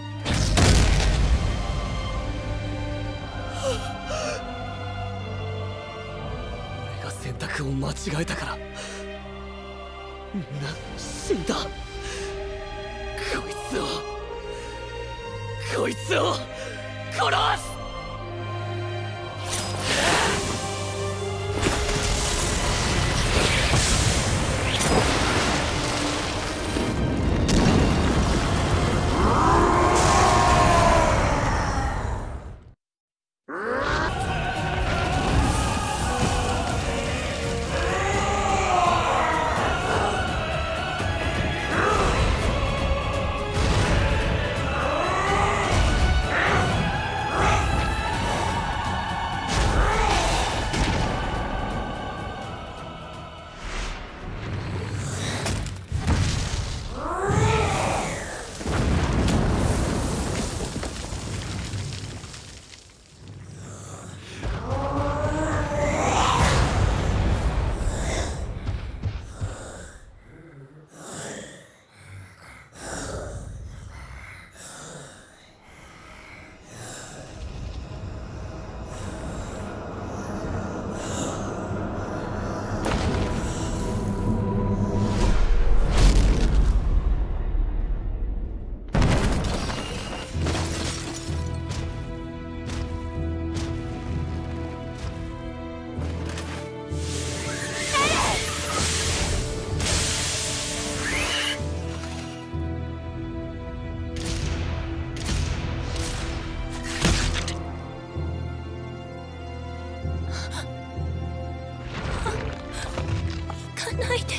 俺が選択を間違えたからみんな死んだ。こいつを殺す。 ないで。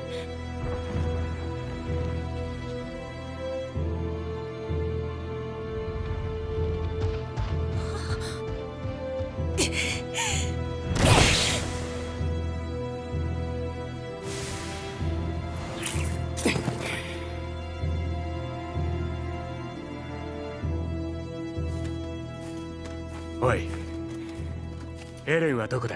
おい、エレンはどこだ？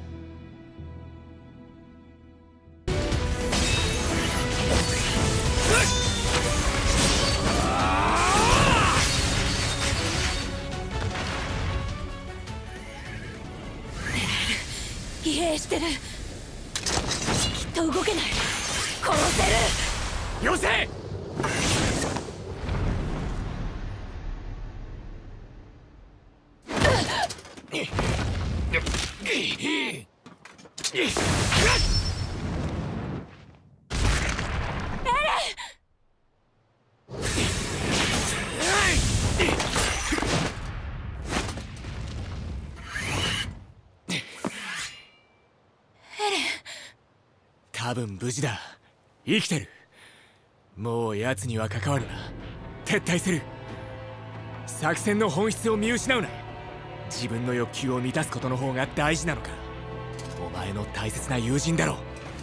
疲弊してる。きっと動けない。殺せる。 よせ！多分無事だ。生きてる。もう奴には関わるな。撤退する。作戦の本質を見失うな。自分の欲求を満たすことの方が大事なのか。お前の大切な友人だろう。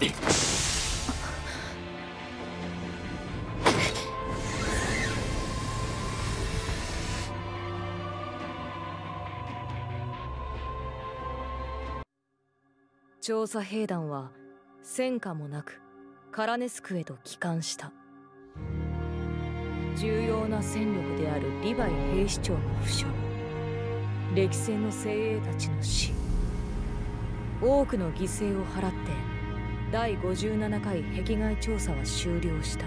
調査兵団は戦果もなくカラネスクへと帰還した。重要な戦力であるリヴァイ兵士長の負傷、歴戦の精鋭たちの死、多くの犠牲を払って第57回壁外調査は終了した。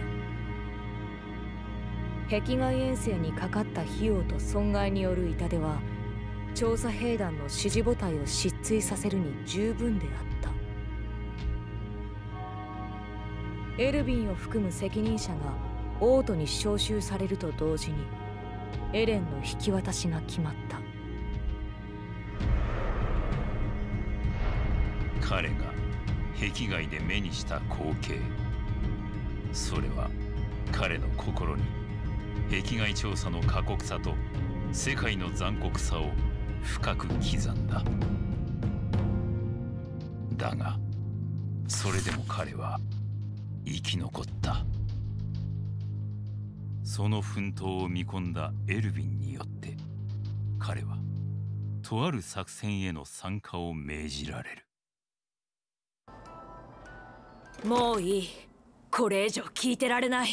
壁外遠征にかかった費用と損害による痛手は調査兵団の支持母体を失墜させるに十分であった。エルヴィンを含む責任者が王都に召集されると同時にエレンの引き渡しが決まった。 彼が壁外で目にした光景、それは彼の心に壁外調査の過酷さと世界の残酷さを深く刻んだ。だがそれでも彼は生き残った。その奮闘を見込んだエルヴィンによって彼はとある作戦への参加を命じられる。 もういい。これ以上聞いてられない。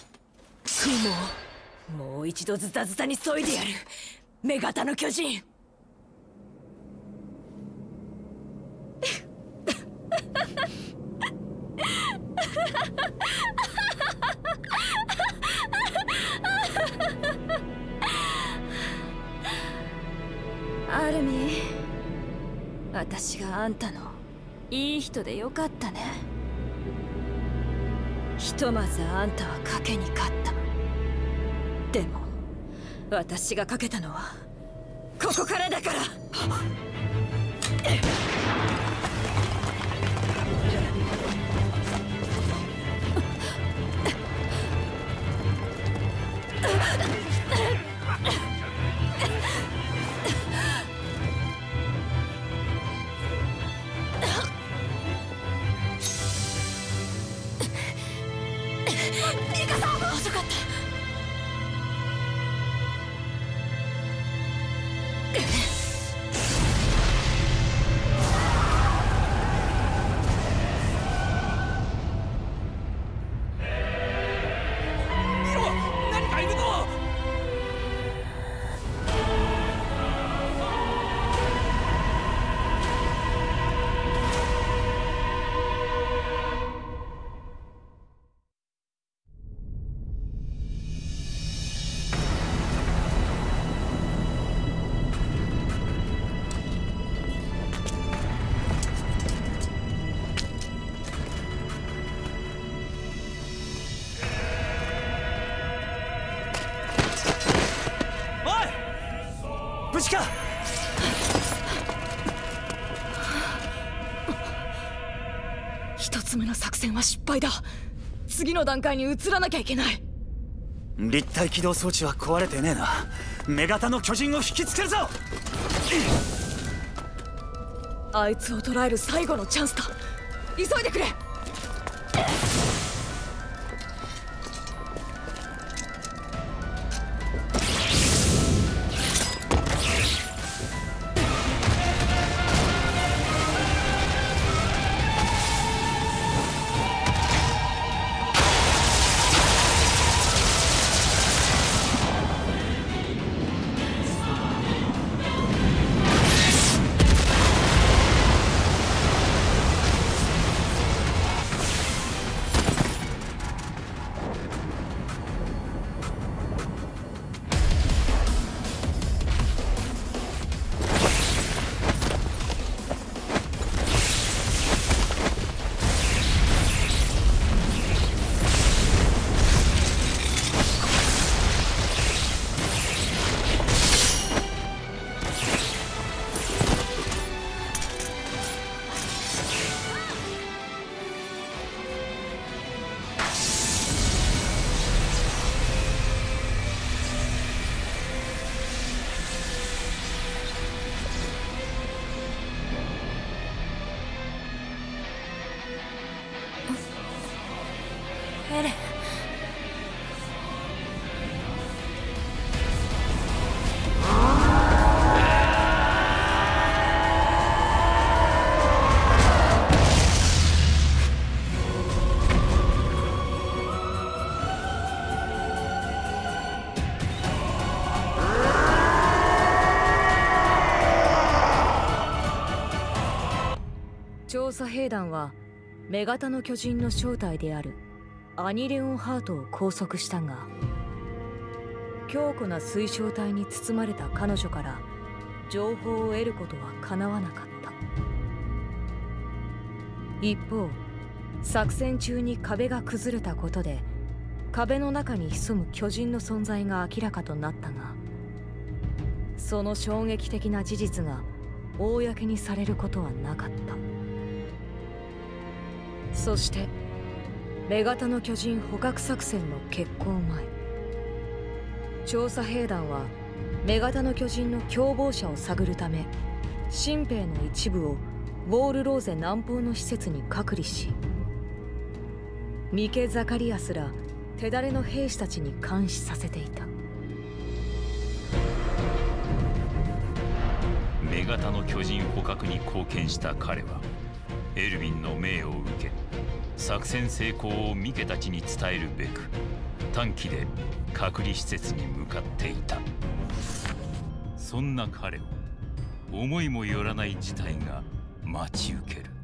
もう一度ズタズタに削いでやる。女型の巨人。アルミン、私があんたのいい人でよかったね。ひとまずあんたは賭けに勝った。でも私がかけたのはここからだから。ミカさん、遅かった。 無事か。 一つ目の作戦は失敗だ。次の段階に移らなきゃいけない。 立体起動装置は壊れてねえな。女型の巨人を引きつけるぞ。 あいつを捕らえる最後のチャンスだ。急いでくれ。エレン。 調査兵団は女型の巨人の正体であるアニレオンハートを拘束したが、強固な水晶体に包まれた彼女から情報を得ることは叶わなかった。一方、作戦中に壁が崩れたことで壁の中に潜む巨人の存在が明らかとなったが、その衝撃的な事実が公にされることはなかった。そして女型の巨人捕獲作戦の決行前、調査兵団は女型の巨人の共謀者を探るため新兵の一部をウォールローゼ南方の施設に隔離し、ミケ・ザカリアスら手だれの兵士たちに監視させていた。 女型の巨人捕獲に貢献した彼はエルヴィンの命を受け、作戦成功をミケたちに伝えるべく短期で隔離施設に向かっていた。そんな彼を思いもよらない事態が待ち受ける。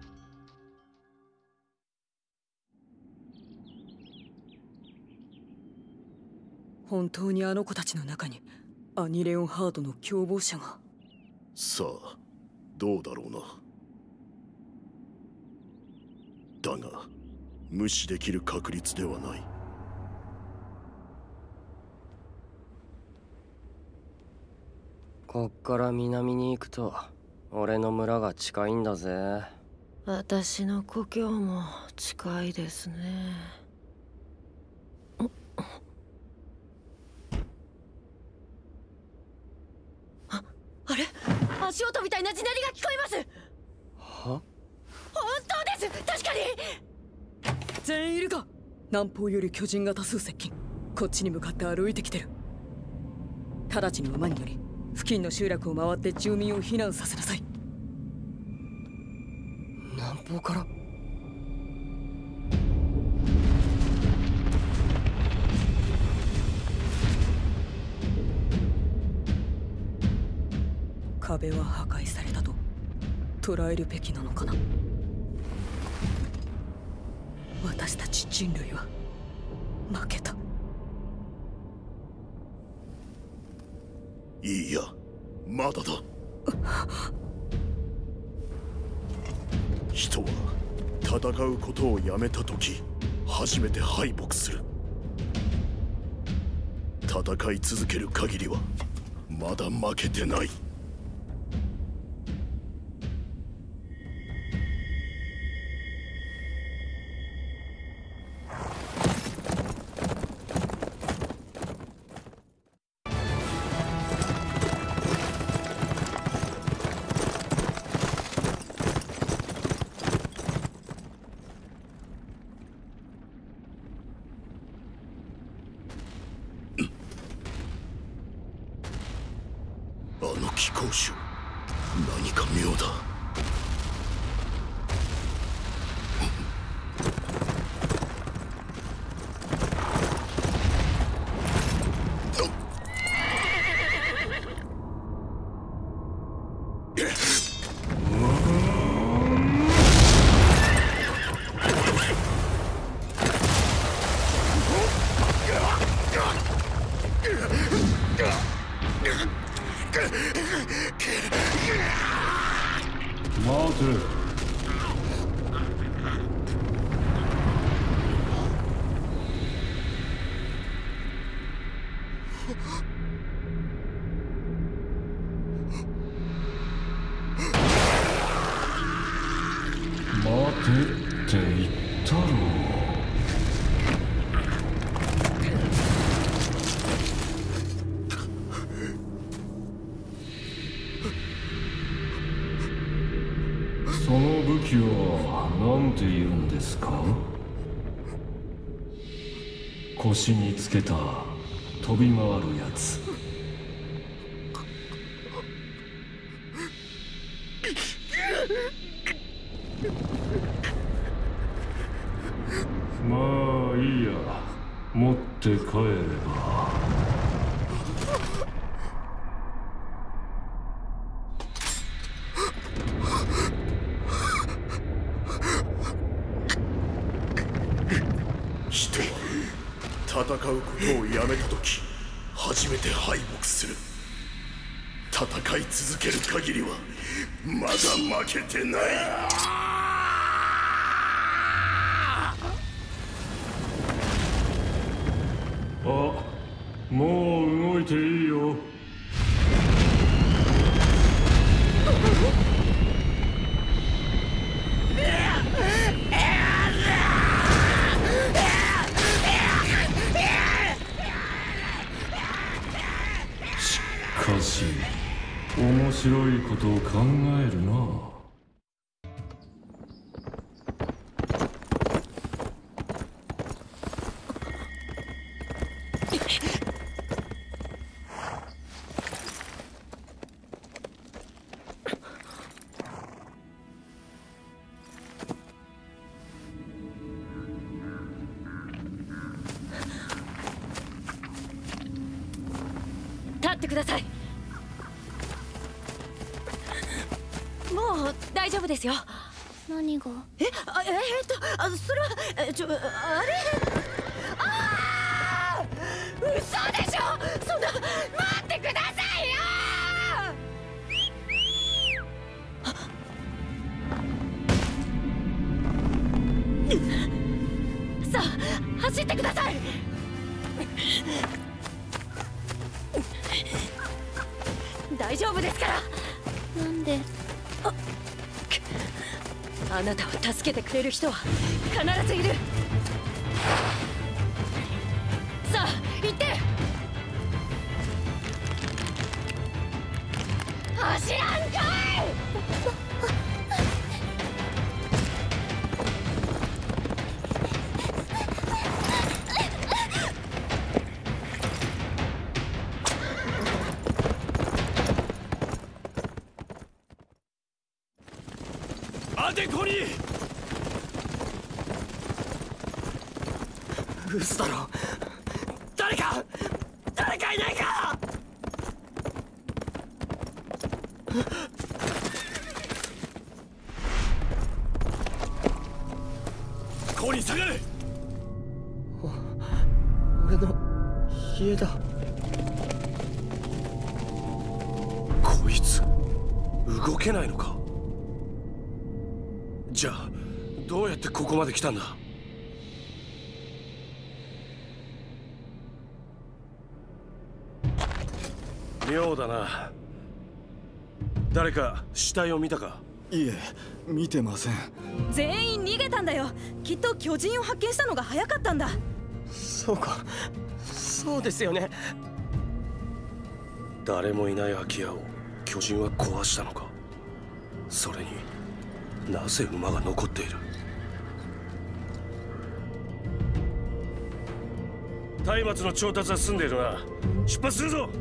本当にあの子たちの中にアニレオンハードの共謀者が。 さあどうだろうな。だが無視できる確率ではない。 こっから南に行くと俺の村が近いんだぜ。 私の故郷も近いですね。あれ、足音みたいな地鳴りが聞こえます。 は？ 本当です。確かに。 全員いるか。南方より巨人が多数接近。こっちに向かって歩いてきてる。直ちに馬に乗り付近の集落を回って住民を避難させなさい。 南方から？ 壁は破壊されたと捉えるべきなのかな。私たち人類は負けた。 いや、まだだ。人は戦うことをやめた時初めて敗北する。戦い続ける限りはまだ負けてない。気候種、何か妙だ。 その武器は何て言うんですか？腰につけた飛び回るやつ。まあいいや、持って帰れば。 戦うことをやめた時初めて敗北する。戦い続ける限りはまだ負けてない。 あ、もう動いていいよ。しかし面白いことを考えるな。 ってください。もう大丈夫ですよ。 何が？ それはあれ嘘でしょ。そんな、待ってくださいよ。さあ走ってください。大丈夫ですから。 なんで？ あなたを助けてくれる人は必ずいる。さあ行って。走らんかい。 待てコニー。 嘘だろ。誰かいないか。 コニー下がれ。 俺の家だ。 こいつ動けないのか。じゃあどうやってここまで来たんだ。妙だな。誰か死体を見たか。 いえ、見てません。 全員逃げたんだよ。きっと巨人を発見したのが早かったんだ。 そうか、そうですよね。 誰もいない空き家を巨人は壊したのか。それになぜ馬が残っている。松明の調達は済んでいるな。出発するぞ。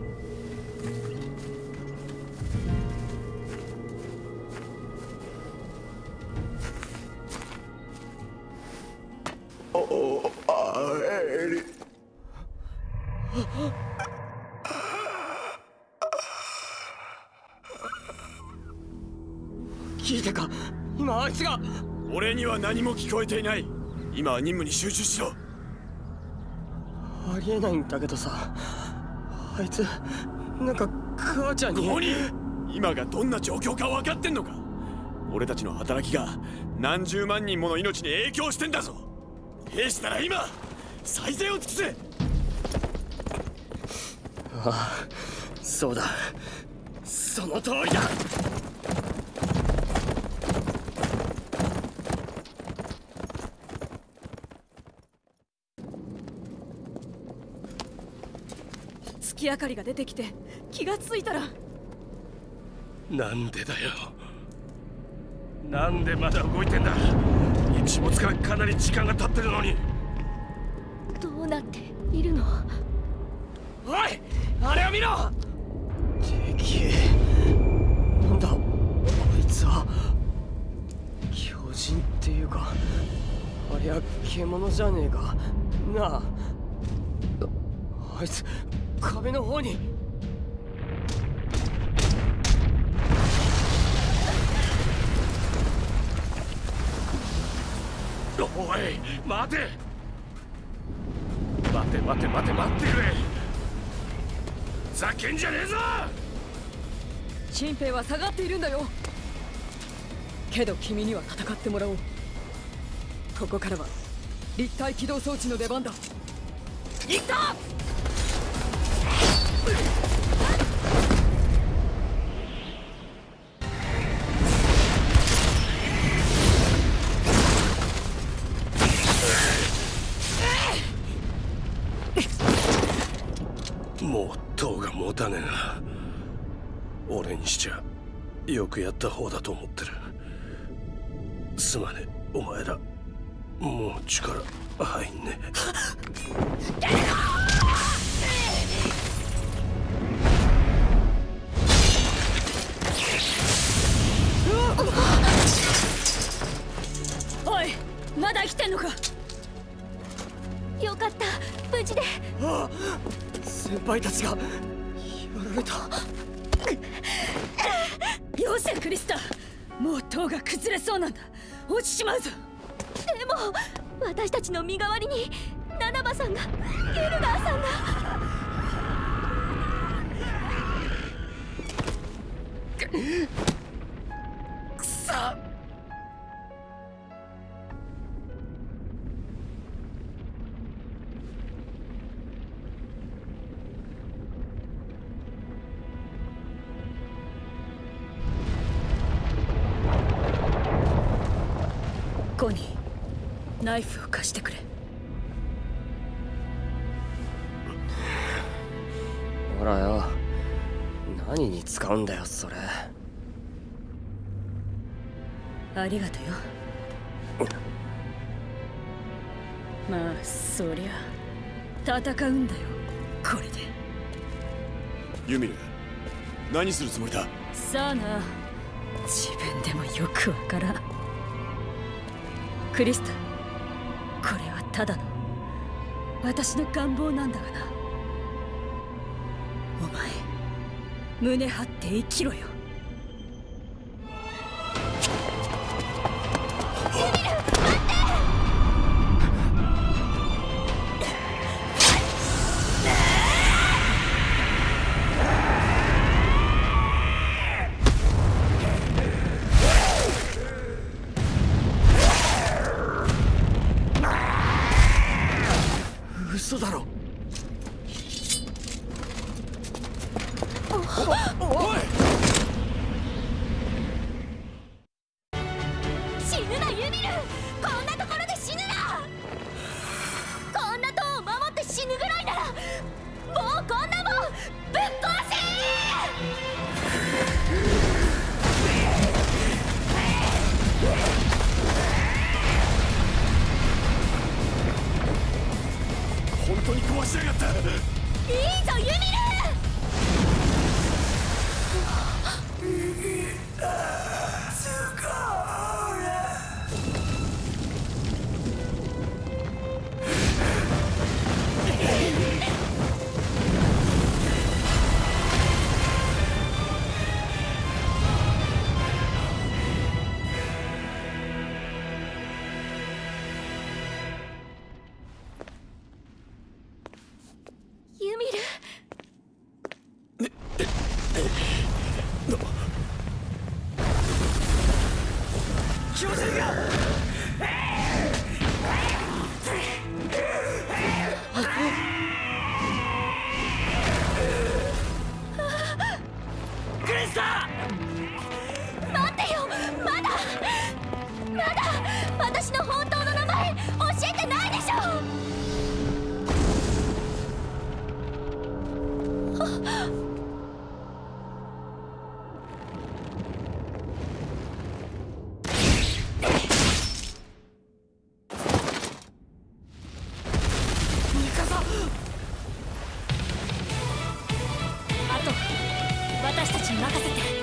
聞いたか。今あいつが。 俺には何も聞こえていない。今は任務に集中しろ。 ありえないんだけどさ、あいつなんか母ちゃんに。 コニー、今がどんな状況か分かってんのか。俺たちの働きが何十万人もの命に影響してんだぞ。兵士なら今最善を尽くせ。 ああ、そうだ、その通りだ。 月明かりが出てきて気がついたら。 なんでだよ。なんでまだ動いてんだ。日没からかなり時間が経ってるのに。 どうなっているの。 おい、あれを見ろ。敵。なんだあいつは。巨人っていうか、ありゃ獣じゃねえかなあ。あいつ壁の方に。 おい、待て。待て待て待て待ってくれ。ざけんじゃねえぞ。 新兵は下がっているんだよ。けど君には戦ってもらおう。ここからは立体起動装置の出番だ。 行くぞ。 もう塔が持たねえな。俺にしちゃよくやった方だと思ってる。すまねえ、お前らもう力入んねえ。 おい、まだ生きてんのか。 よかった、無事で。 ああ、先輩たちがやらルト。よせクリスタ、もう塔が崩れそうなんだ。落ちちまうぞ。 でも私たちの身代わりにナナバさんが、ゲルガーさんが。 くそ。コニー、ナイフを貸してくれ。 ほらよ、何に使うんだよそれ。 ありがとよ。まあそりゃ戦うんだよ、これで。 ユミル、何するつもりだ。 さあな、自分でもよくわからん。クリスタ、これはただの私の願望なんだがな。お前、胸張って生きろよ。 嘘だろ。 おい、 死ぬなユミル、こんなところで死ぬな。こんな塔を守って死ぬぐらいなら、もうこんなもんぶっ壊せ。 本当に壊しやがった。 いいぞユミル。ユミル。 巨人が。クリスタ、 待ってよ、まだ私の本当の名前教えてないでしょ。あと私たちに任せて。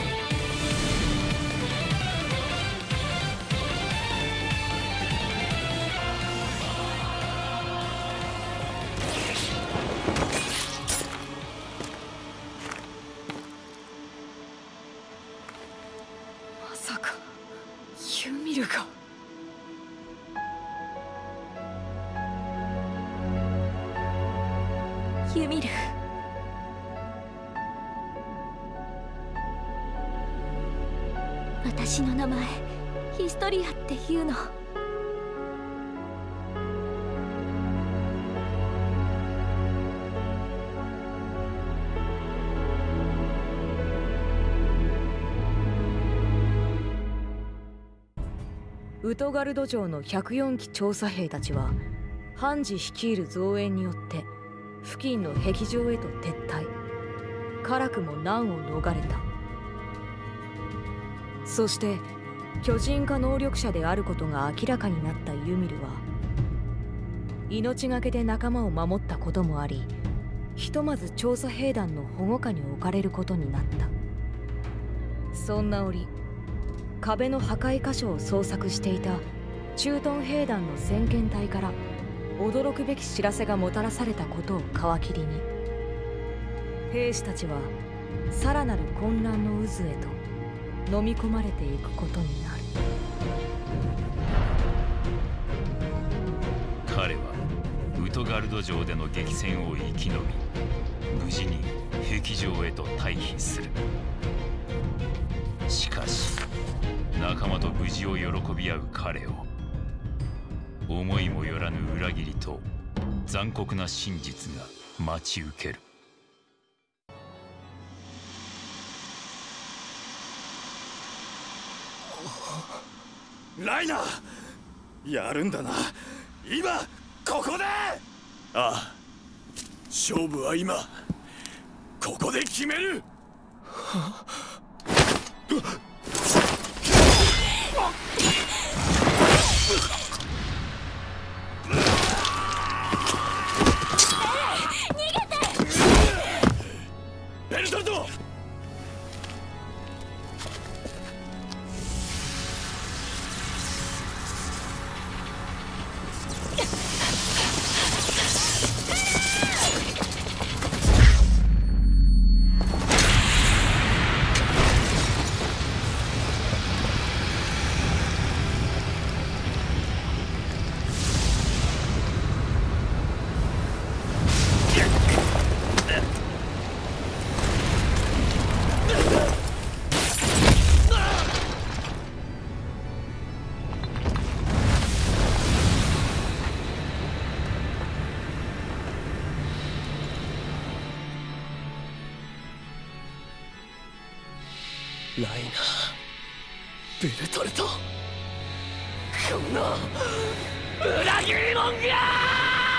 まさかユミルが。 ユミル、私の名前ヒストリアっていうの。 ウトガルド城の104機調査兵たちはハンジ率いる増援によって付近の壁上へと撤退。辛くも難を逃れた。そして巨人化能力者であることが明らかになったユミルは命がけで仲間を守ったこともあり、ひとまず調査兵団の保護下に置かれることになった。そんな折、壁の破壊箇所を捜索していた駐屯兵団の先遣隊から驚くべき知らせがもたらされたことを皮切りに、 兵士たちはさらなる混乱の渦へと飲み込まれていくことになる。 彼はウトガルド城での激戦を生き延び、無事に壁城へと退避する。しかし仲間と無事を喜び合う彼を思いもよらぬ裏切りと残酷な真実が待ち受ける。 ライナー、やるんだな、今ここで。ああ、勝負は今ここで決める。ベルトルト、 ライナー、ベルトルト、この裏切り者が！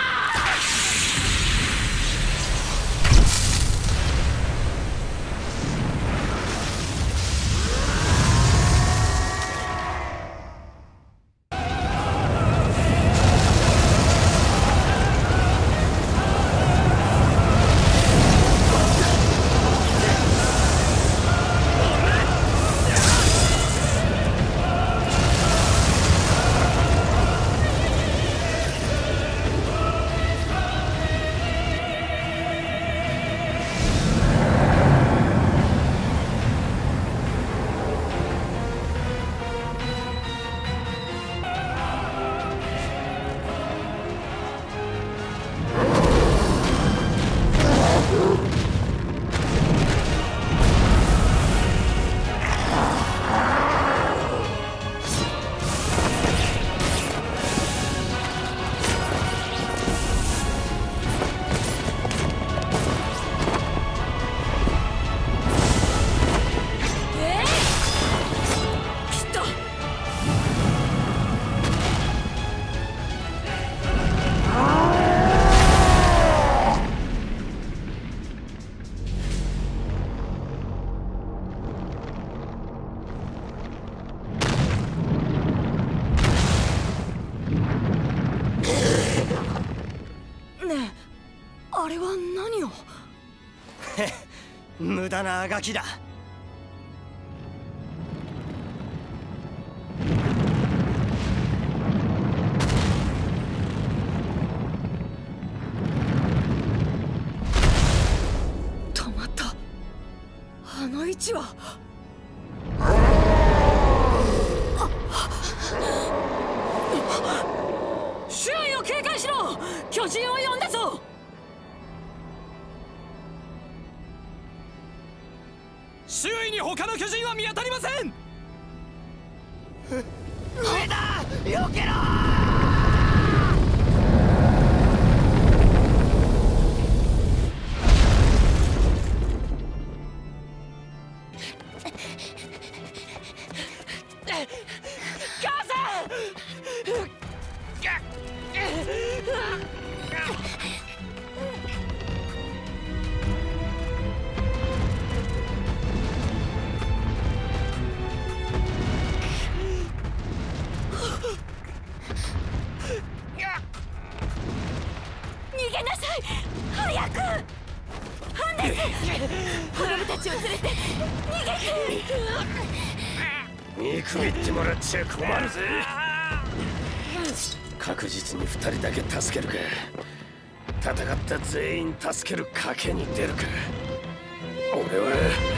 あれは何を？無駄なあがきだ。 止まった。あの位置は周囲を警戒しろ。巨人を呼んだぞ。 周囲に他の巨人は見当たりません。 上だ、避けろ。 母さん！ 逃げなさい、早く。ハンデス、子供たちを連れて逃げて。 見くびってもらっちゃ困るぜ。確実に2人だけ助けるか、戦った全員助ける賭けに出るか。 俺は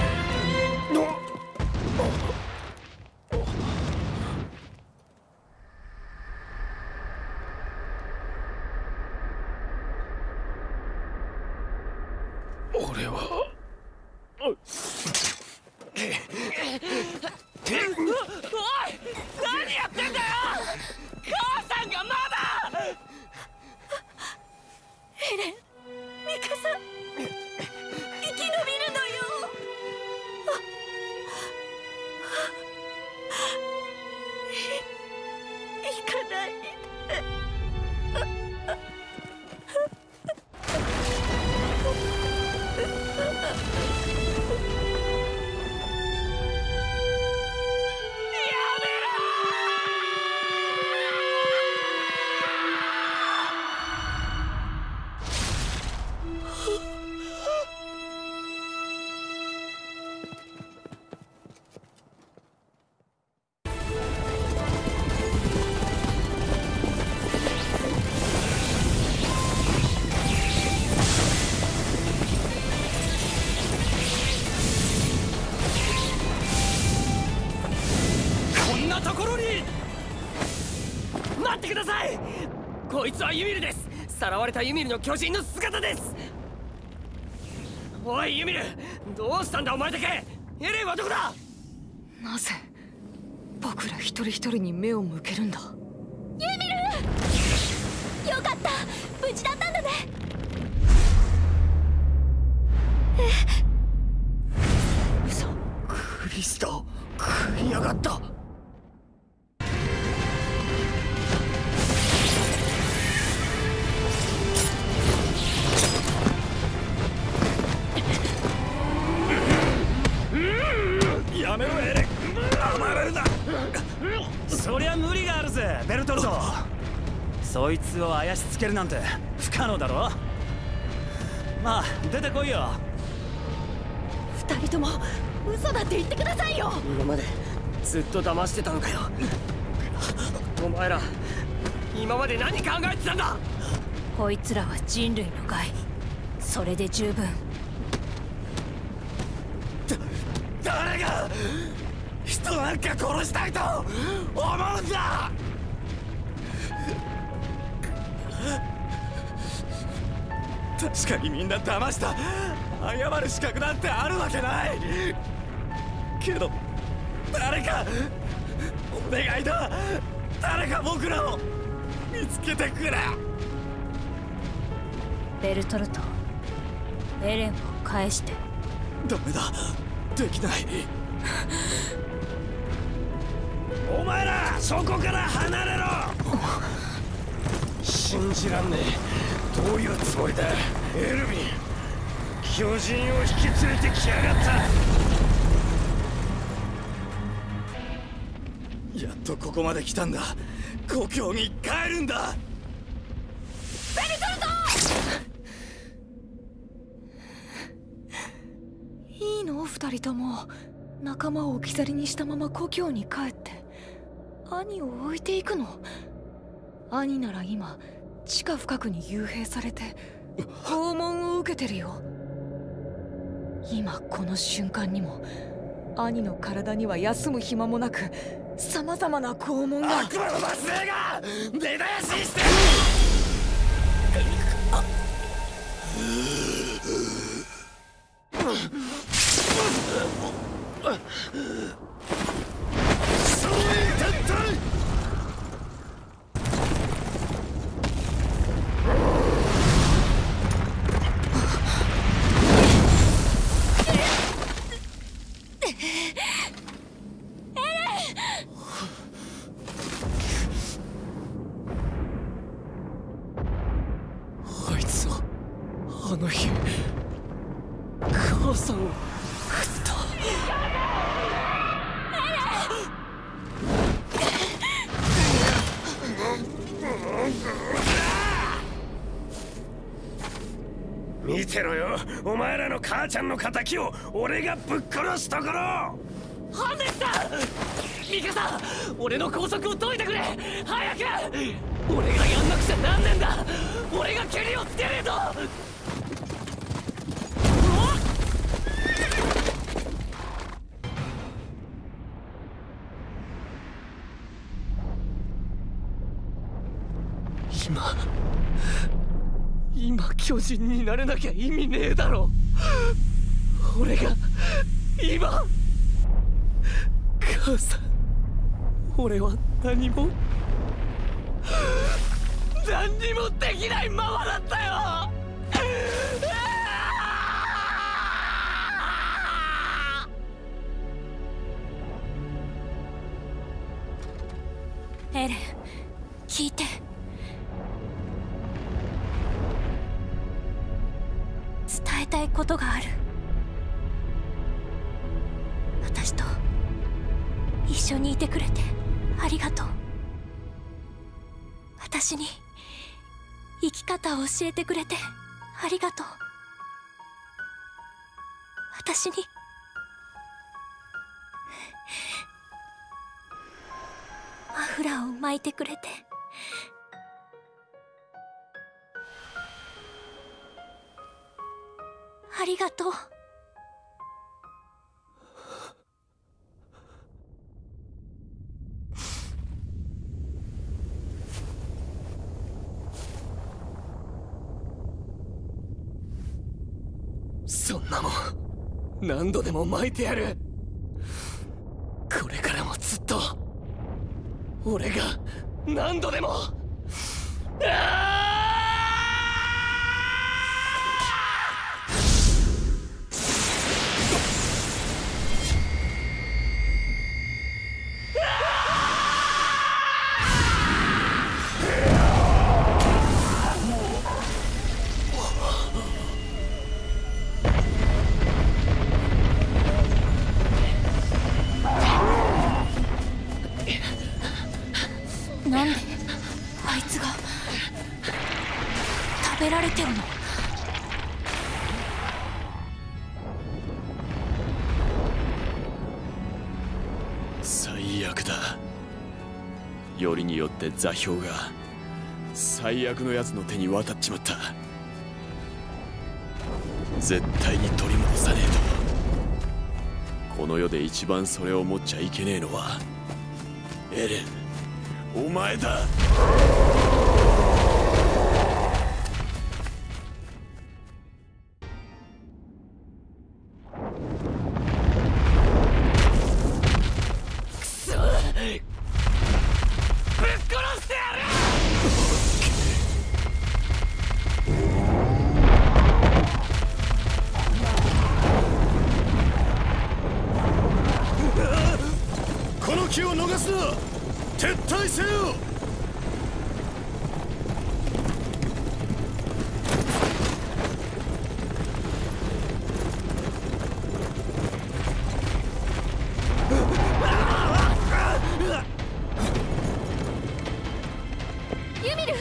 おい、何やってんだよ。母さんがまだ。 エレン、ミカサ、生き延びるのよ。行かないで。 待ってください。こいつはユミルです。さらわれたユミルの巨人の姿です。おいユミル、どうしたんだお前だけ。エレンはどこだ。 なぜ僕ら一人一人に目を向けるんだ。 ユミル、よかった、無事だったんだね。 嘘。クリスト食いやがった。 やめろエレン、甘えるな。そりゃ無理があるぜベルトルト。そいつを怪しつけるなんて不可能だろ。まあ出てこいよ。 二人とも嘘だって言ってくださいよ。 今までずっと騙してたのかよ。お前ら今まで何考えてたんだ。 こいつらは人類の害、それで十分。 誰が人なんか殺したいと思うんだ。確かにみんな騙した。謝る資格なんてあるわけないけど、誰かお願いだ。誰か僕らを見つけてくれ。 ベルトルト、エレンを返して。 ダメだ、できない。お前らそこから離れろ。 信じらんねえ。どういうつもりだエルヴィン。巨人を引き連れてきやがった。 やっとここまで来たんだ。故郷に帰るんだ。 ベルトルトいいの二人とも。仲間を置き去りにしたまま故郷に帰って兄を置いていくの。兄なら今地下深くに幽閉されて拷問を受けてるよ。今この瞬間にも兄の体には休む暇もなく様々な拷問が。 悪魔の末裔が根絶やしにしてる。そういったったい。 あいつはあの日母さんを撃った。 見てろよ、お前らの母ちゃんの仇を俺がぶっ殺すところ。 ハンネスだ。ミカさん、俺の拘束を解いてくれ早く。俺がやんなくちゃなんねんだ。俺がケリをつけねえと。 今巨人になれなきゃ意味ねえだろ。俺が今母さん、俺は何にもできないままだったよ。 エレン、聞いて。伝えたいことがある。私と一緒にいてくれてありがとう。私に生き方を教えてくれてありがとう。私にマフラーを巻いてくれてありがとう。 そんなもん何度でも巻いてやる。これからもずっと俺が何度でも。 なんであいつが食べられてるの？ 最悪だ。よりによって座標が最悪のやつの手に渡っちまった。絶対に取り戻さねえと。この世で一番それを持っちゃいけねえのはエレン、お前だ。 くそ！ぶっ殺してやる！ この機を逃すな！撤退せよ！ ユミル！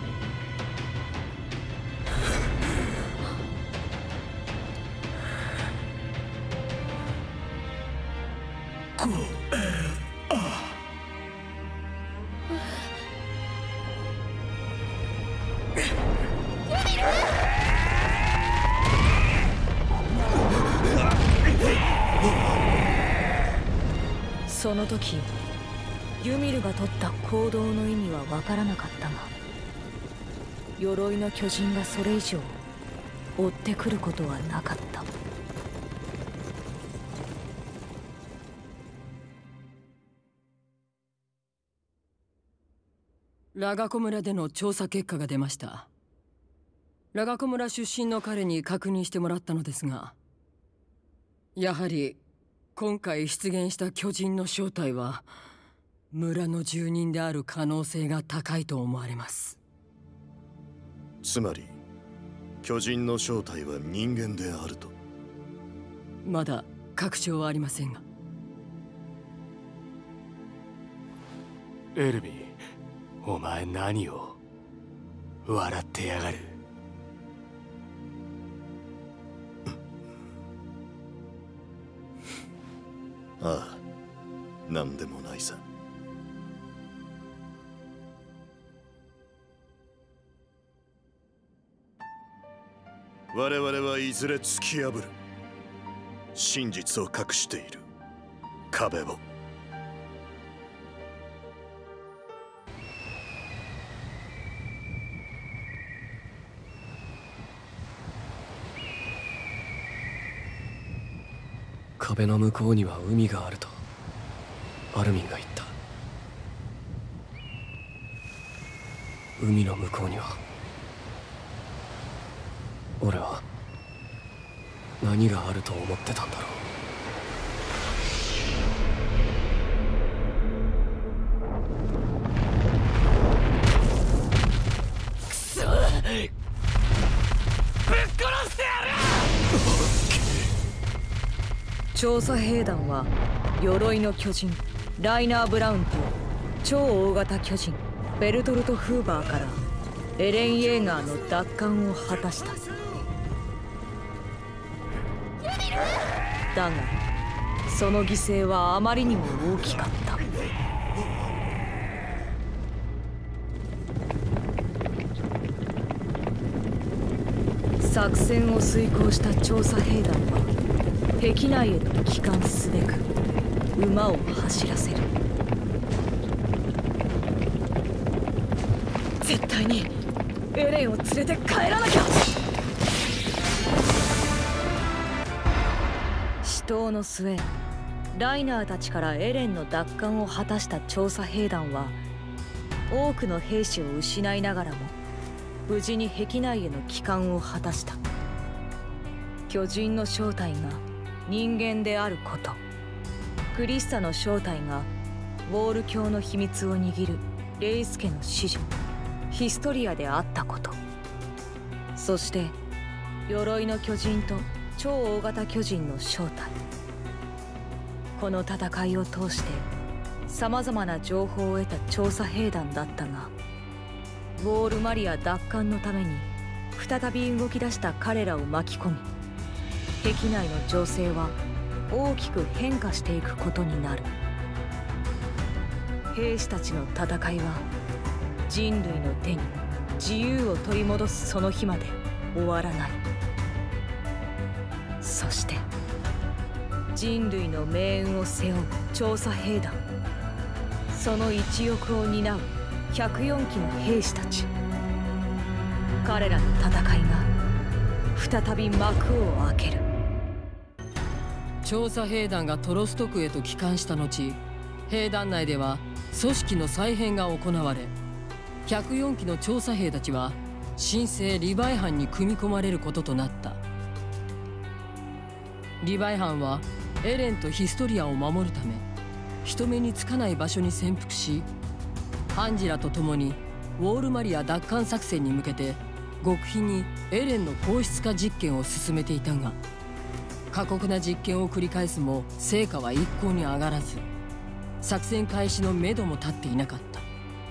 その時ユミルが取った行動の意味は分からなかったが、鎧の巨人がそれ以上追ってくることはなかった。 ラガコ村での調査結果が出ました。ラガコ村出身の彼に確認してもらったのですが、やはり今回出現した巨人の正体は村の住人である可能性が高いと思われます。 つまり巨人の正体は人間であると？ まだ確証はありませんが。 エルビー、お前何を笑ってやがる。 ああ、なんでもないさ。我々はいずれ突き破る。真実を隠している壁を。 壁の向こうには海があるとアルミンが言った。海の向こうには俺は何があると思ってたんだろう。 くそ！ぶっ殺してやる！ 調査兵団は鎧の巨人ライナー・ブラウンと超大型巨人ベルトルト・フーバーからエレン・イェーガーの奪還を果たした。だがその犠牲はあまりにも大きかった。作戦を遂行した調査兵団は壁内へと帰還すべく馬を走らせる。絶対にエレンを連れて帰らなきゃ。死闘の末ライナーたちからエレンの奪還を果たした調査兵団は多くの兵士を失いながらも無事に壁内への帰還を果たした。巨人の正体が人間であること、クリスタの正体がウォール教の秘密を握るレイス家の子女ヒストリアであったこと、そして鎧の巨人と超大型巨人の正体。この戦いを通してさまざまな情報を得た調査兵団だったが、ウォールマリア奪還のために再び動き出した彼らを巻き込み、壁内の情勢は大きく変化していくことになる。兵士たちの戦いは人類の手に自由を取り戻すその日まで終わらない。そして人類の命運を背負う調査兵団、その一翼を担う104機の兵士たち、彼らの戦いが再び幕を開ける。 調査兵団がトロスト区へと帰還した後、兵団内では組織の再編が行われ、104機の調査兵たちは新生リヴァイ班に組み込まれることとなった。リヴァイ班はエレンとヒストリアを守るため人目につかない場所に潜伏し、ハンジラと共にウォールマリア奪還作戦に向けて極秘にエレンの硬質化実験を進めていたが、過酷な実験を繰り返すも成果は一向に上がらず、作戦開始のめども立っていなかった。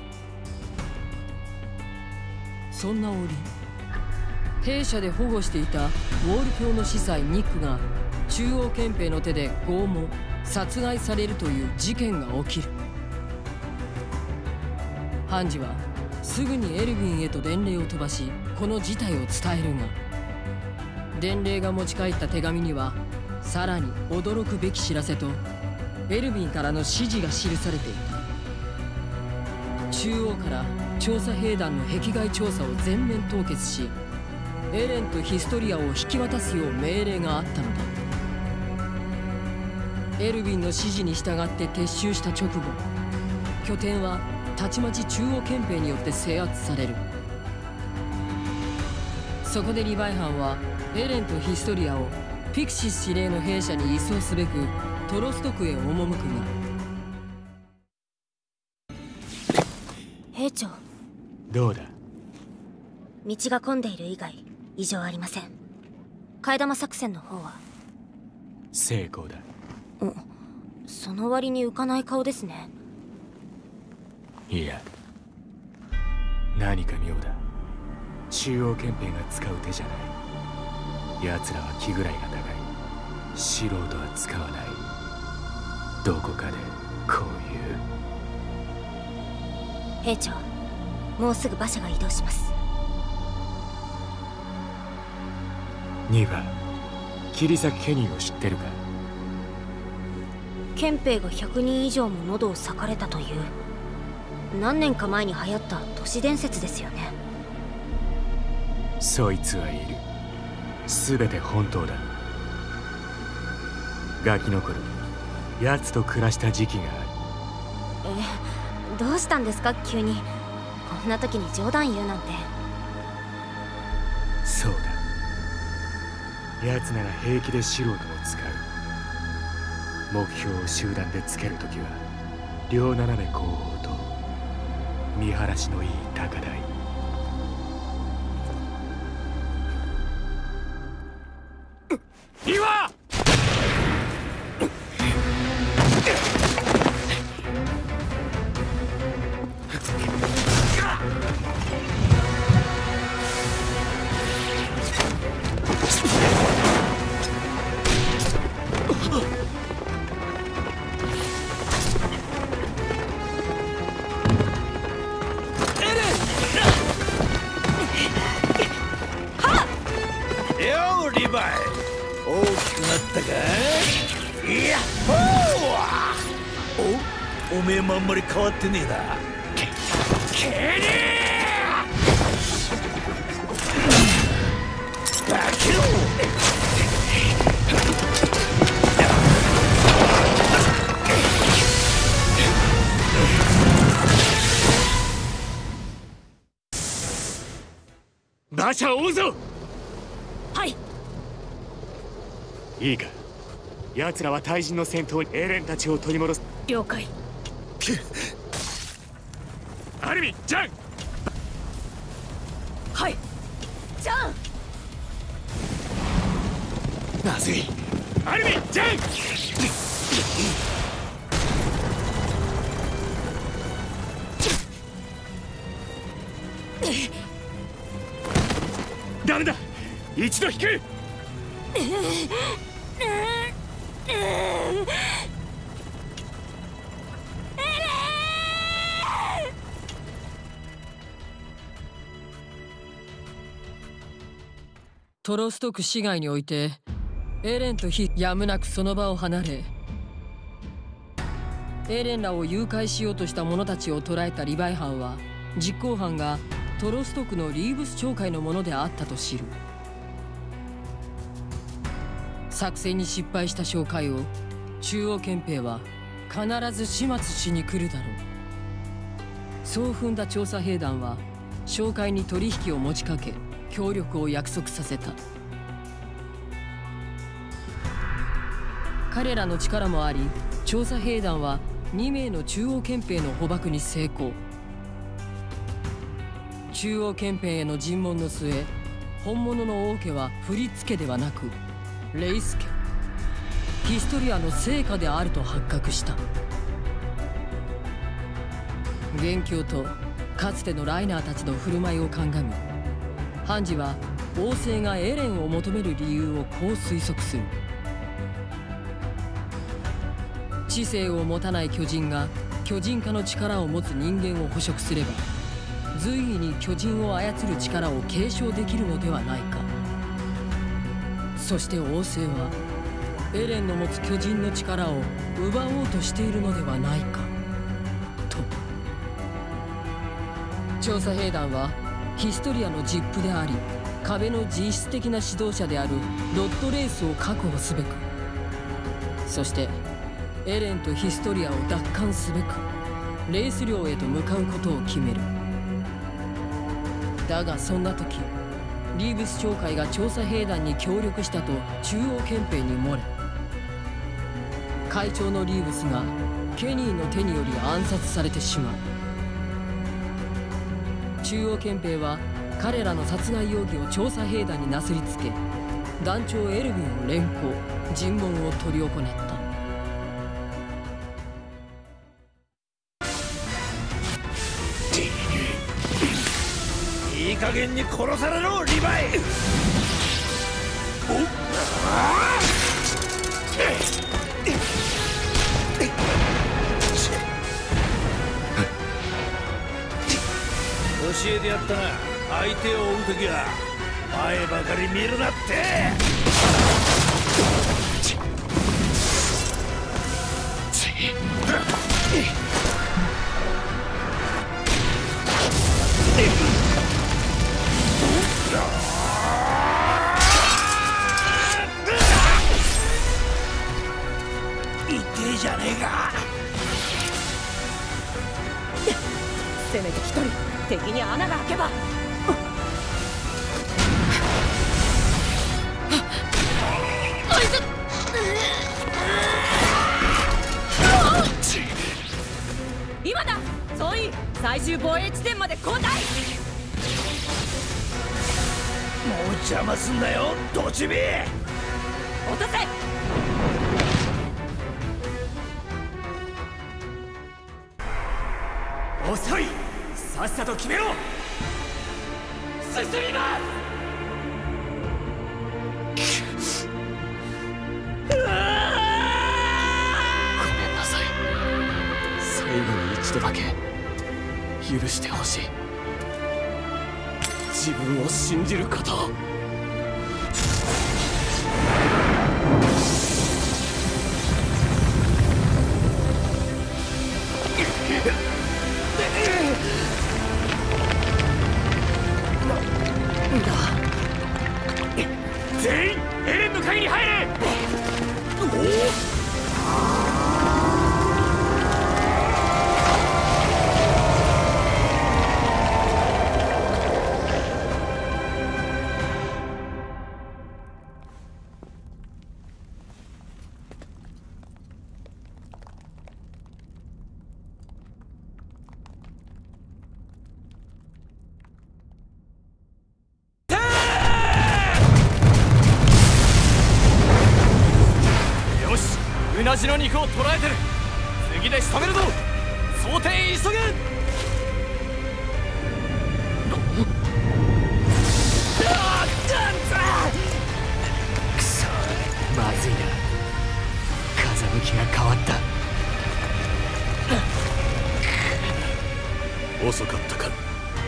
そんな折、兵舎で保護していたウォール教の司祭ニックが中央憲兵の手で拷問殺害されるという事件が起きる。ハンジはすぐにエルヴィンへと伝令を飛ばし、この事態を伝えるが、伝令が持ち帰った手紙にはさらに驚くべき知らせとエルヴィンからの指示が記されていた。中央から調査兵団の壁外調査を全面凍結し、エレンとヒストリアを引き渡すよう命令があったのだ。エルヴィンの指示に従って撤収した直後、拠点はたちまち中央憲兵によって制圧される。そこでリヴァイ班はエレンとヒストリアをピクシス司令の兵舎に移送すべくトロスト区へ赴くが、 兵長、 どうだ？ 道が混んでいる以外異常ありません。替え玉作戦の方は成功だ。 その割に浮かない顔ですね。 いや、何か妙だ。中央憲兵が使う手じゃない。奴らは気ぐらいが高い。素人は使わない。どこかでこういう。 兵長、もうすぐ馬車が移動します。 ニーバ、切崎ケニーを知ってるか？ 憲兵が100人以上も喉を裂かれたという何年か前に流行った都市伝説ですよね。 そいつはいる。全て本当だ。 ガキの頃奴と暮らした時期がある。 どうしたんですか急に。こんな時に冗談言うなんて。 そうだ、奴なら平気で素人も使う。目標を集団でつけるときは両斜め後方と見晴らしのいい高台。 岩！ おめえもあんまり変わってねえな。ケニー！バケロ！ 馬車を追うぞ。 はい。 いいか、奴らは対人の戦闘にエレンたちを取り戻す。 了解。 アルミン、ジャン。 はい。ジャン。 まずい。アルミン、ジャン。ダメだ、一度引く。 トロスト区市街においてエレンとやむなくその場を離れ、エレンらを誘拐しようとした者たちを捕らえたリヴァイ班は実行犯がトロスト区のリーブス町会のものであったと知る。作戦に失敗した紹介を中央憲兵は必ず始末しに来るだろう。そう踏んだ調査兵団は紹介に取引を持ちかけ協力を約束させた。彼らの力もあり、調査兵団は2名の中央憲兵の捕獲に成功。中央憲兵への尋問の末、本物の王家は振り付けではなくレイス家、ヒストリアの成果であると発覚した。元凶とかつてのライナーたちの振る舞いを鑑み、判事は王政がエレンを求める理由をこう推測する。知性を持たない巨人が巨人化の力を持つ人間を捕食すれば、随意に巨人を操る力を継承できるのではないか。そして王政はエレンの持つ巨人の力を奪おうとしているのではないかと。調査兵団はヒストリアの実父であり壁の実質的な指導者であるロッドレースを確保すべく、そしてエレンとヒストリアを奪還すべくレース領へと向かうことを決める。だがそんな時、リーブス町会が調査兵団に協力したと中央憲兵に漏れ、会長のリーブスがケニーの手により暗殺されてしまう。中央憲兵は彼らの殺害容疑を調査兵団になすりつけ、団長エルヴィンを連行、尋問を執り行った。 いい加減に殺されろリヴァイ。教えてやったな。相手を追うときは前ばかり見るなって。 敵に穴が開けば今だ。総員最終防衛地点まで交代。 もう邪魔すんなよドチビ。 落とせ。 遅い。さっさと決めろ。 進みます。 ごめんなさい。最後に一度だけ許してほしい。 自分を信じることを。 全員エレンの鍵に入れ。 うなじの肉を捕らえてる。次で仕留めるぞ。想定急げ。 くそ、まずいな。風向きが変わった。 遅かったか。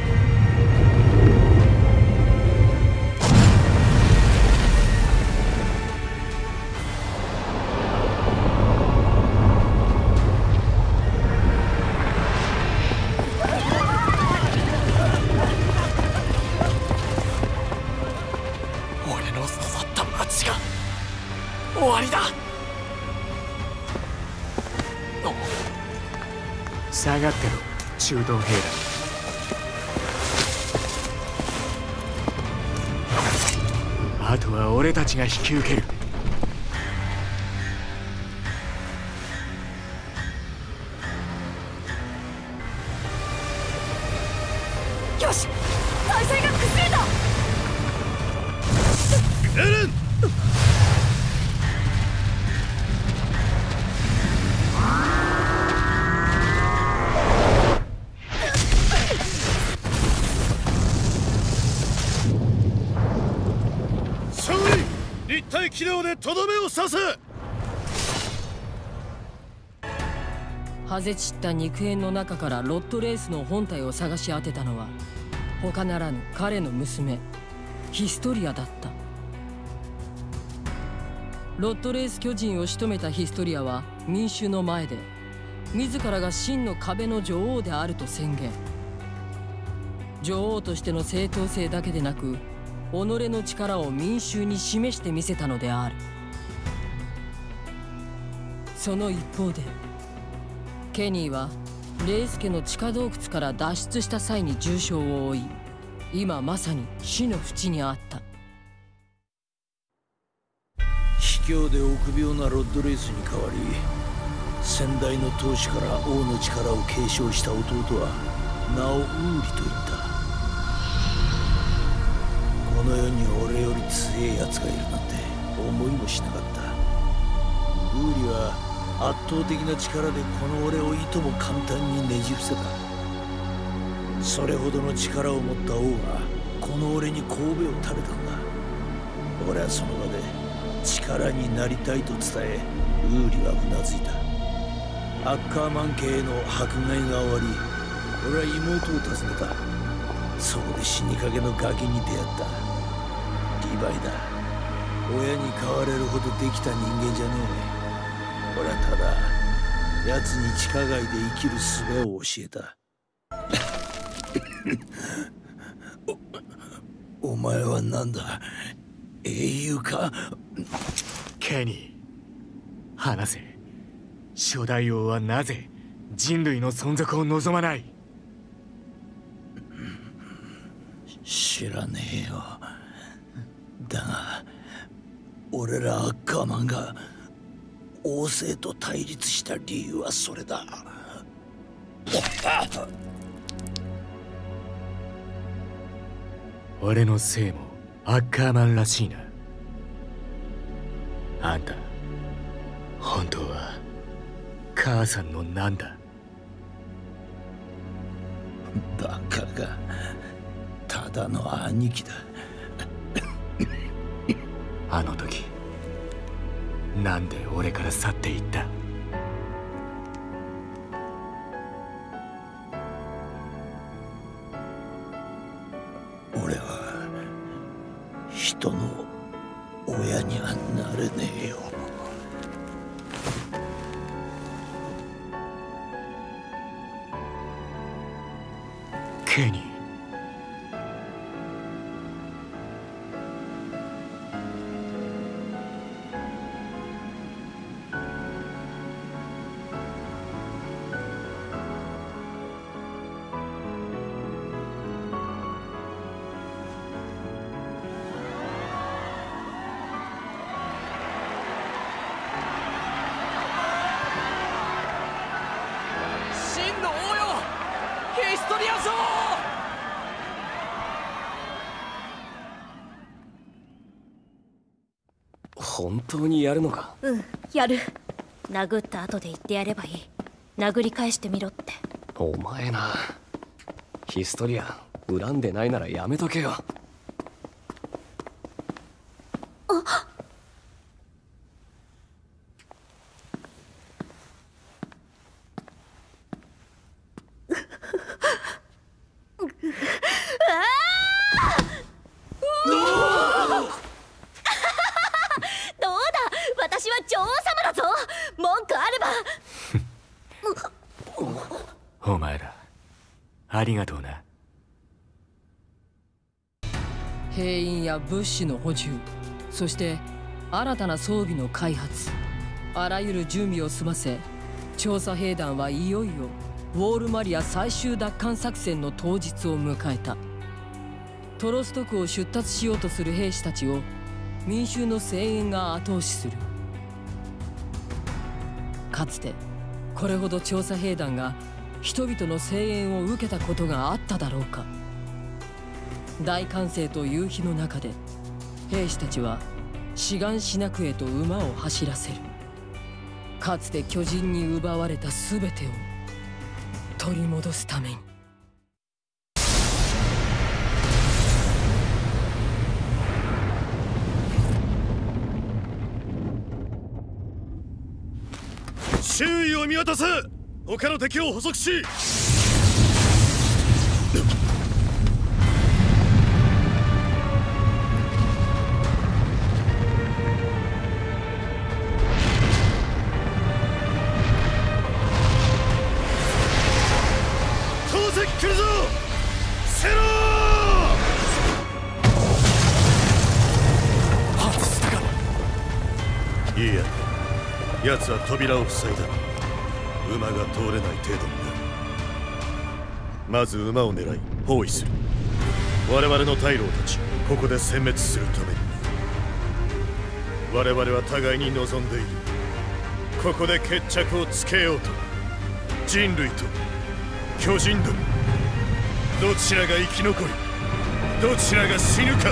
終わりだ。下がってろ、中東兵団。あとは俺たちが引き受ける。 よし、体勢が崩れた。 エレン。立体機動でとどめを刺す。 はぜ散った肉片の中からロッドレースの本体を探し当てたのは他ならぬ彼の娘ヒストリアだった。ロッドレース巨人を仕留めたヒストリアは民衆の前で自らが真の壁の女王であると宣言。女王としての正当性だけでなく己の力を民衆に示してみせたのである。その一方でケニーはレイス家の地下洞窟から脱出した際に重傷を負い、今まさに死の淵にあった。 卑怯で臆病なロッドレースに代わり、先代の当主から王の力を継承した弟は名をウーリと言った。この世に俺より強い奴がいるなんて思いもしなかった。ウーリは圧倒的な力でこの俺をいとも簡単にねじ伏せた。それほどの力を持った王がこの俺に頭を垂れたんだ。俺はその場で力になりたいと伝え、ウーリはうなずいた。アッカーマン家への迫害が終わり、俺は妹を訪ねた。そこで死にかけのガキに出会った。リヴァイだ。親に飼われるほどできた人間じゃねえ。俺はただ奴に地下街で生きる術を教えた。お前は何だ、英雄か。 ケニー、話せ。初代王はなぜ人類の存続を望まない？ 知らねえよ。だが俺らアッカーマンが王政と対立した理由はそれだ。 俺のせいもアッカーマンらしいな。あんた本当は母さんのなんだ？ バカがただの兄貴だ。 あの時なんで俺から去っていった？ 俺は人の親にはなれねえよ。 ケニー。 真の王よ、ヒストリア賞。 本当にやるのか？ やる。殴った後で言ってやればいい。殴り返してみろって。 お前な、ヒストリア恨んでないならやめとけよ。 どうだ、私は女王様だぞ。文句あれば。 お前らありがとうな。 兵員や物資の補充、そして新たな装備の開発、あらゆる準備を済ませ、調査兵団はいよいよウォールマリア最終奪還作戦の当日を迎えた。トロスト区を出立しようとする兵士たちを民衆の声援が後押しする。かつてこれほど調査兵団が人々の声援を受けたことがあっただろうか。大歓声と夕日の中で兵士たちはシガンシナクへと馬を走らせる。かつて巨人に奪われた全てを取り戻すために。 周囲を見渡せ。他の敵を捕捉し、投石来るぞ。セロー。外したか。いいや、奴は扉を塞いだ。馬が通れない程度にな。まず馬を狙い包囲する。我々の退路を断ち、ここで殲滅するために。我々は互いに望んでいる。ここで決着をつけようと。人類と巨人ども、どちらが生き残り、どちらが死ぬか。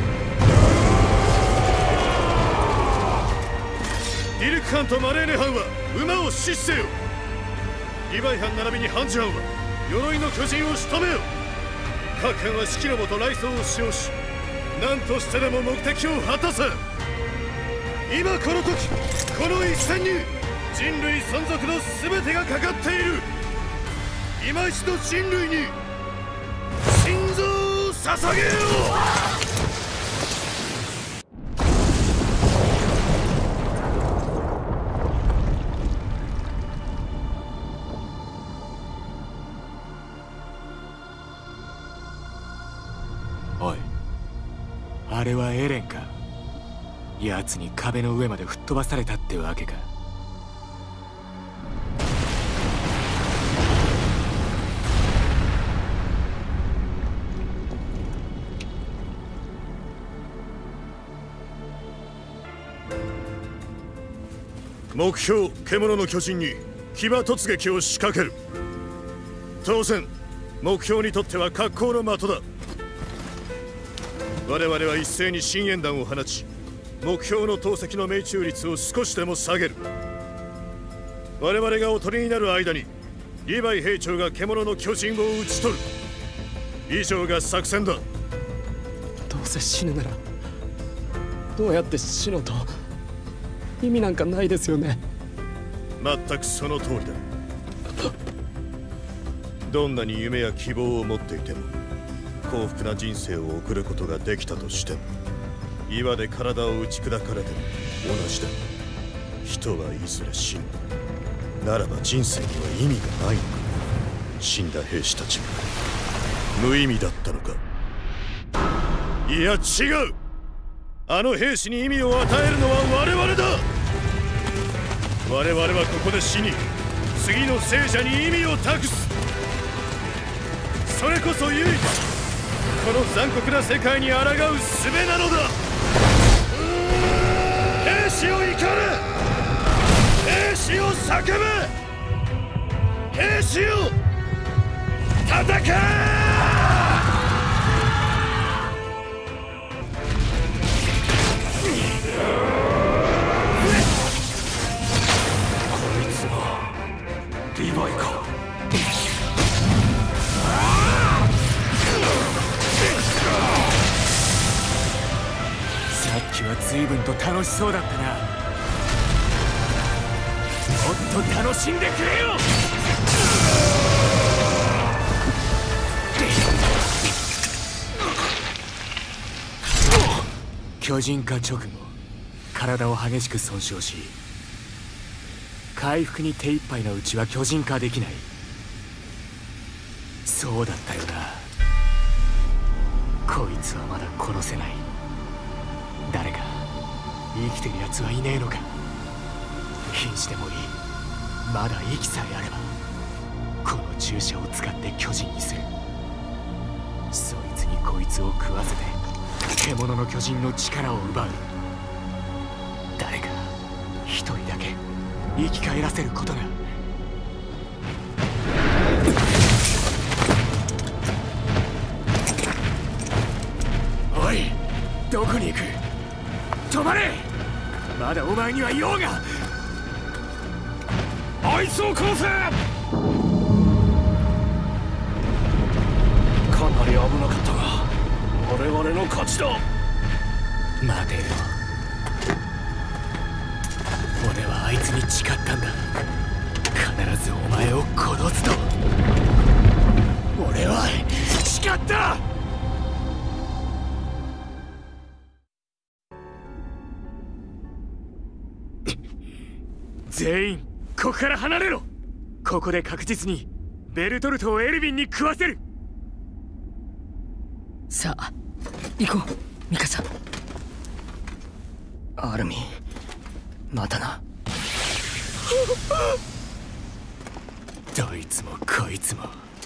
ディルクハンとマレーネハンは馬を死守せよ。リヴァイハン並びにハンジハンは鎧の巨人を仕留めよ。各艦は指揮のもと雷槍を使用し、何としてでも目的を果たせ。今この時、この一戦に人類存続の全てがかかっている。今一度人類に心臓を捧げよう。 おい、あれはエレンか。奴に壁の上まで吹っ飛ばされたってわけか。 目標獣の巨人に騎馬突撃を仕掛ける。当然目標にとっては格好の的だ。我々は一斉に深淵弾を放ち、目標の投石の命中率を少しでも下げる。我々がおとりになる間にリヴァイ兵長が獣の巨人を討ち取る。以上が作戦だ。 どうせ死ぬならどうやって死のうと意味なんかないですよね。 全くその通りだ。どんなに夢や希望を持っていても幸福な人生を送ることができたとしても、岩で体を打ち砕かれても同じだ。人はいずれ死ぬ。ならば人生には意味がないのか。死んだ兵士たちは無意味だったのか。いや違う。あの兵士に意味を与えるのは我々だ。我々はここで死に、次の聖者に意味を託す。それこそ唯一この残酷な世界に抗う術なのだ。兵士を怒れ、兵士を叫べ、兵士を戦え。 リヴァイか。 さっきは随分と楽しそうだったな。もっと楽しんでくれよ。巨人化直後、体を激しく損傷し、回復に手一杯のうちは巨人化できない。そうだったよな。こいつはまだ殺せない。誰か生きてるやつはいねえのか。瀕死でもいい。まだ息さえあればこの注射を使って巨人にする。そいつにこいつを食わせて獣の巨人の力を奪う。誰か一人だけ生き返らせることが。おい、どこに行く。止まれ。まだお前には用が。 あいつを殺せ。かなり危なかったが我々の勝ちだ。 待てよ、俺はあいつに誓ったんだ。必ずお前を殺すと。俺は誓った。全員ここから離れろ。ここで確実にベルトルトをエルヴィンに食わせる。 さあ行こうミカサ。 アルミン、またな。 どいつもこいつも。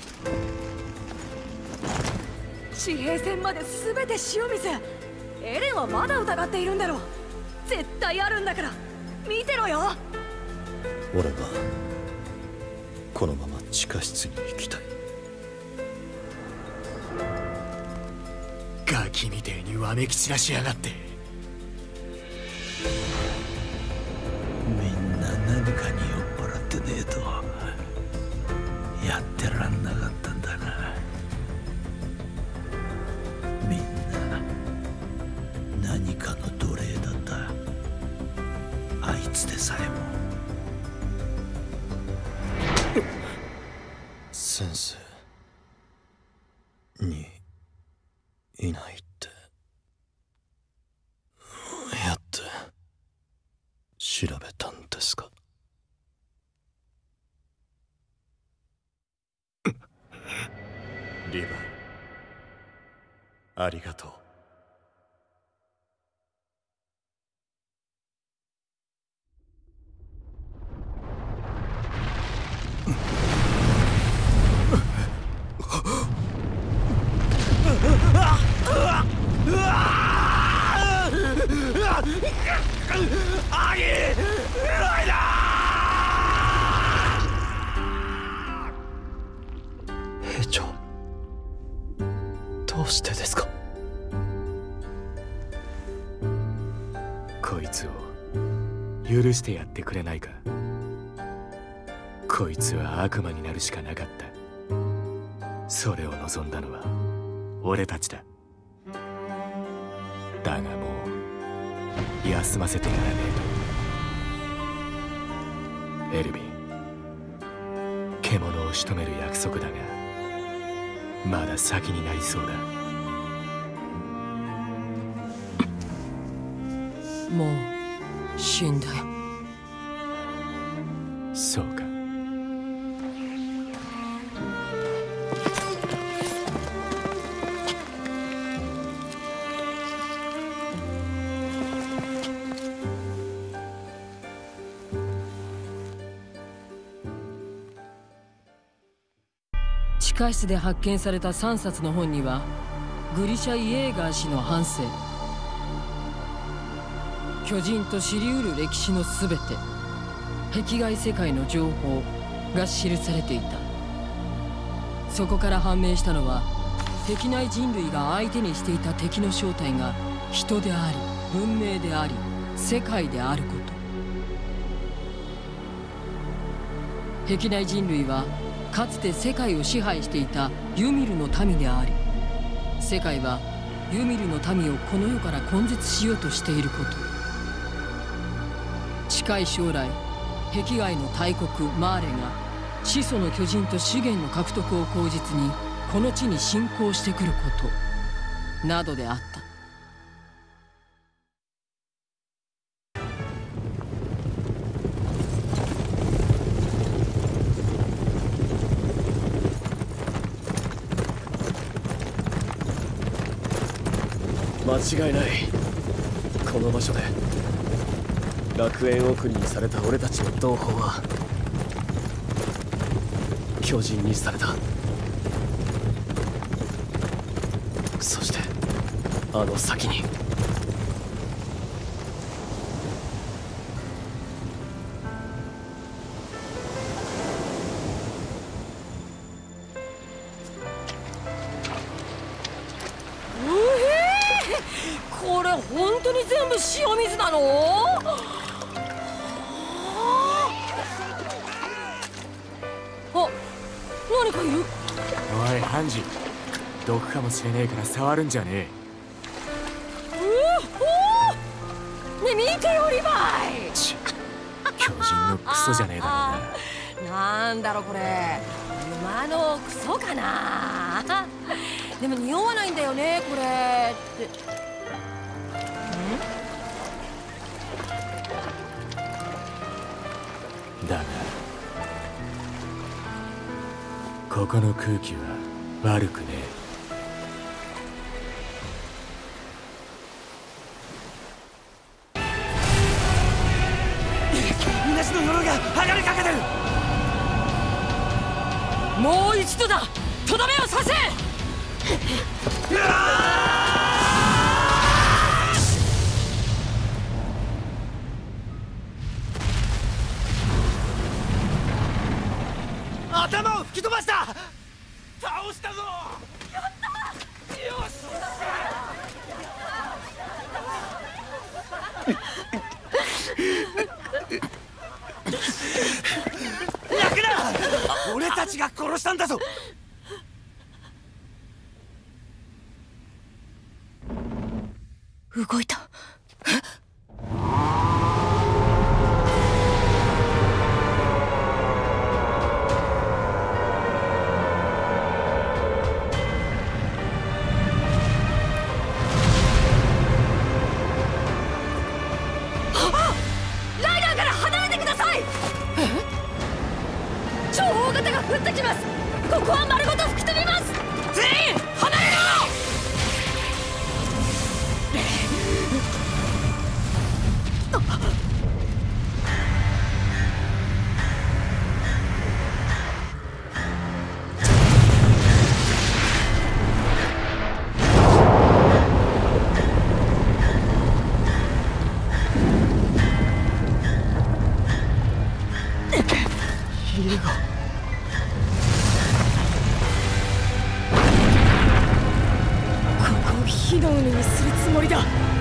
地平線まで全て塩水。エレンはまだ疑っているんだろう。絶対あるんだから見てろよ。 俺はこのまま地下室に行きたい。 ガキみてえにわめき散らしやがって。 みんな何かに酔っ払ってねえとやってらんなかったんだな。みんな何かの奴隷だった。あいつでさえも。 先生にいないってやって調べたんですか。リヴァイ、ありがとう。 アギー！ うしてですか？こいつを許してやってくれないか。こいつは悪魔になるしかなかった。それを望んだのは俺たちだ。だがもう休ませてやらねえと。エルヴィン、獣を仕留める約束だがまだ先になりそうだ。 もう死んだよ。 そうか。 地下室で発見された3冊の本にはグリシャ・イエーガー氏の半生、巨人と知り得る歴史のすべて、壁外世界の情報が記されていた。そこから判明したのは、敵内人類が相手にしていた敵の正体が人であり文明であり世界であること。壁内人類はかつて世界を支配していたユミルの民であり、世界はユミルの民をこの世から根絶しようとしていること。近い将来、壁外の大国マーレが始祖の巨人と資源の獲得を口実にこの地に侵攻してくることなどであった。 間違いない。この場所で楽園送りにされた俺たちの同胞は巨人にされた。そしてあの先にこれ本当に全部塩水なの？あ、何かいる？ おいハンジ、毒かもしれねえから触るんじゃねえ。ね、見てよリヴァイ。 巨人のクソじゃねえだろうな。 なんだろこれ、馬のクソかな。でも匂わないんだよねこれって。 だがここの空気は悪くねえ。みなしの鎧が剥がれかけてる。 もう一度だ。とどめを刺せ。 頭を吹き飛ばした。倒したぞ。やった。よし。泣くな。俺たちが殺したんだぞ。 動いた。 超大型が降ってきます。ここは丸ごと吹き飛びます。全員離れろ。 火の海にするつもりだ。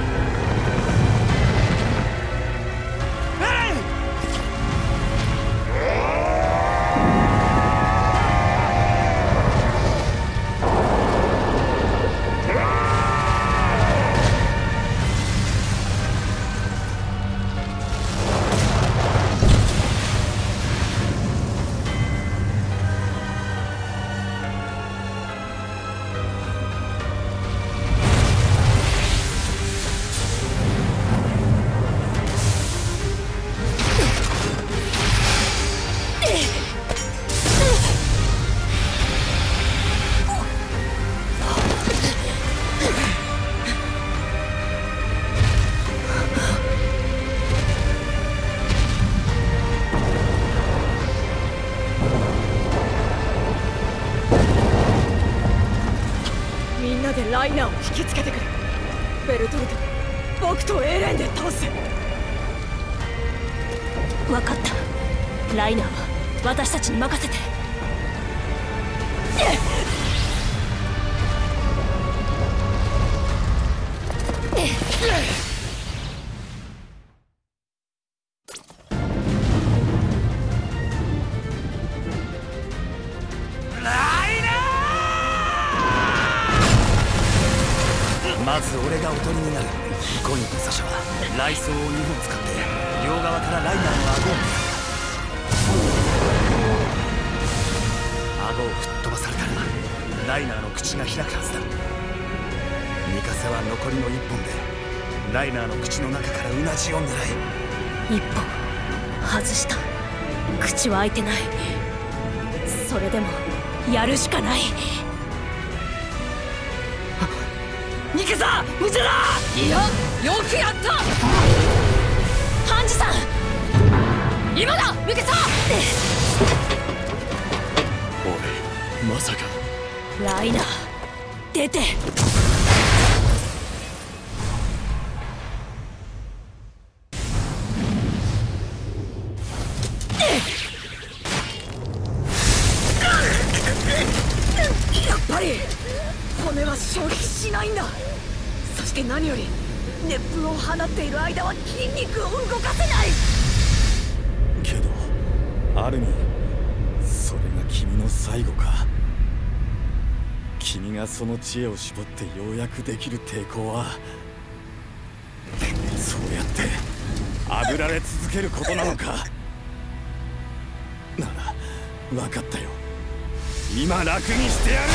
ライナーを引きつけてくれ。ベルトルト、僕とエレンで倒す。 分かった。ライナーは私たちに任せて。 まず俺がおとりになる。コニーとサシャは雷槍を2本使って両側からライナーの顎を狙う。顎を吹っ飛ばされたらライナーの口が開くはずだ。ミカサは残りの1本でライナーの口の中からうなじを狙え。 1本外した。口は開いてない。それでもやるしかない。 ミカサ、無茶だ。いや、よくやった。 ハンジさん、 今だ。ミカサ。 おい、まさか。 ライナー出て。 やっぱり骨は消費しないんだ。そして何より熱風を放っている間は筋肉を動かせない。 けどアルミン、それが君の最後か。君がその知恵を絞ってようやくできる抵抗はそうやって炙られ続けることなのか。なら分かったよ。今楽にしてやる。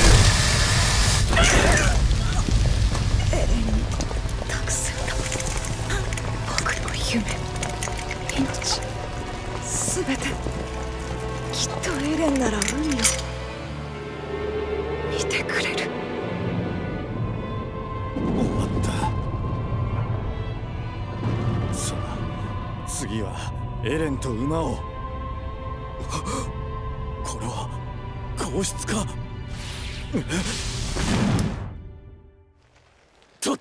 エレンに託すんだ。僕の夢、命、すべて。きっとエレンなら海を見てくれる。 終わった。さあ次はエレンと馬を。これは皇室か。取った。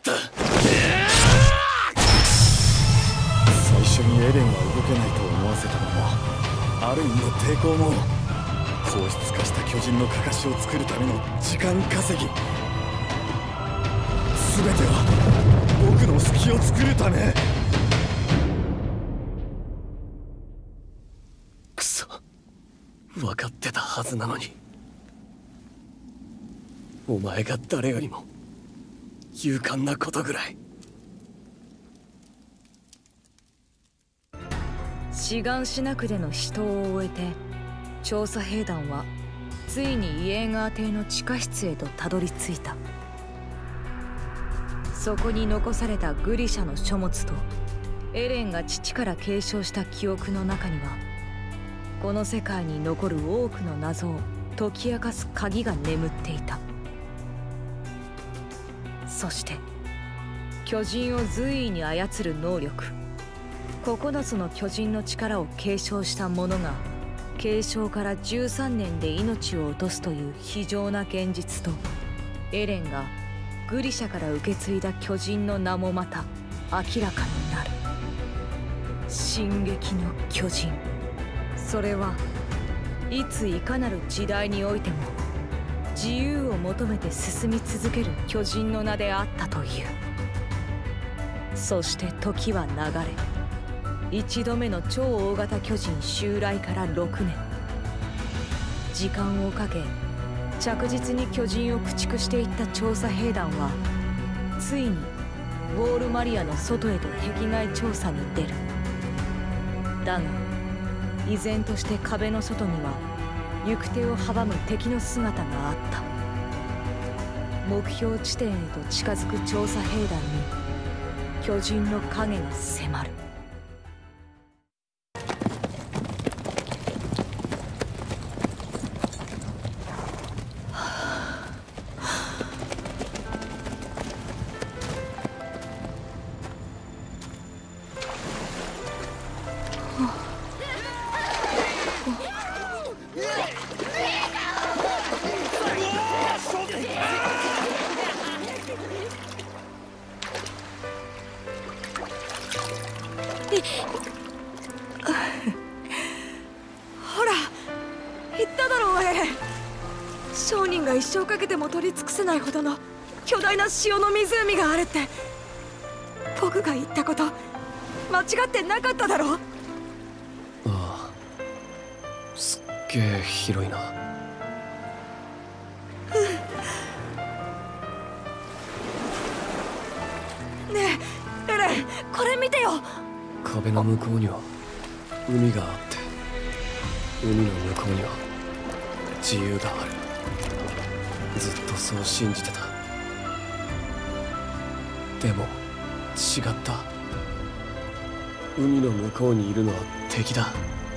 最初にエレンは動けないと思わせたのもアルミンの抵抗も硬質化した巨人のかかしを作るための時間稼ぎ。全ては僕の隙を作るため。 くそ、分かってたはずなのに。お前が誰よりも勇敢なことぐらい。 志願しなくでの死闘を終えて調査兵団はついにイエーガー邸の地下室へとたどり着いた。そこに残されたグリシャの書物とエレンが父から継承した記憶の中にはこの世界に残る多くの謎を解き明かす鍵が眠っていた。そして巨人を随意に操る能力、9つの巨人の力を継承した者が継承から13年で命を落とすという非常な現実と、エレンがグリシャから受け継いだ巨人の名もまた明らかになる。進撃の巨人、それはいついかなる時代においても自由を求めて進み続ける巨人の名であったという。そして時は流れ、一度目の超大型巨人襲来から6年。時間をかけ着実に巨人を駆逐していった調査兵団は、ついにウォールマリアの外へと壁外調査に出る。だが依然として壁の外には行く手を阻む敵の姿があった。目標地点へと近づく調査兵団に巨人の影が迫る。 ほら言っただろう、エレン。商人が一生かけても取り尽くせないほどの巨大な塩の湖があるって。僕が言ったこと間違ってなかっただろ。 ああ、すっげえ広いな。 ねえエレン、これ見てよ。 壁の向こうには海があって、海の向こうには自由がある。ずっとそう信じてた。でも違った。海の向こうにいるのは敵だ。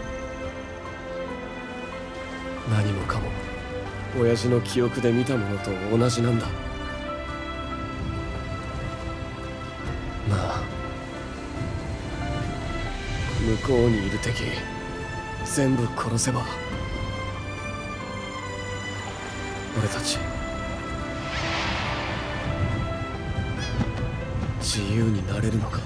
何もかも親父の記憶で見たものと同じなんだ。なあ、向こうにいる敵全部殺せば俺たち自由になれるのか。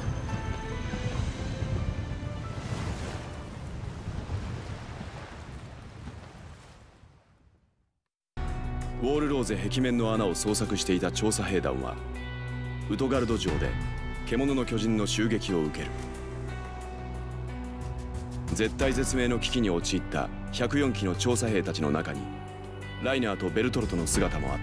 ウォールローゼ壁面の穴を捜索していた調査兵団はウトガルド城で獣の巨人の襲撃を受ける。絶体絶命の危機に陥った104機の調査兵たちの中にライナーとベルトルトの姿もあった。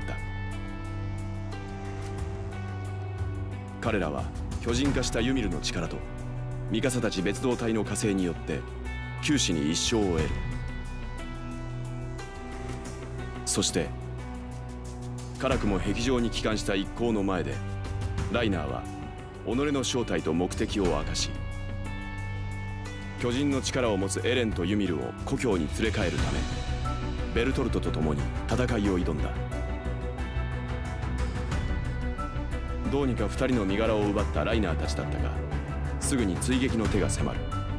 彼らは巨人化したユミルの力とミカサたち別動隊の加勢によって九死に一生を得る。そして辛くも壁上に帰還した一行の前でライナーは己の正体と目的を明かし、巨人の力を持つエレンとユミルを故郷に連れ帰るためベルトルトと共に戦いを挑んだ。どうにか2人の身柄を奪ったライナーたちだったが、すぐに追撃の手が迫る。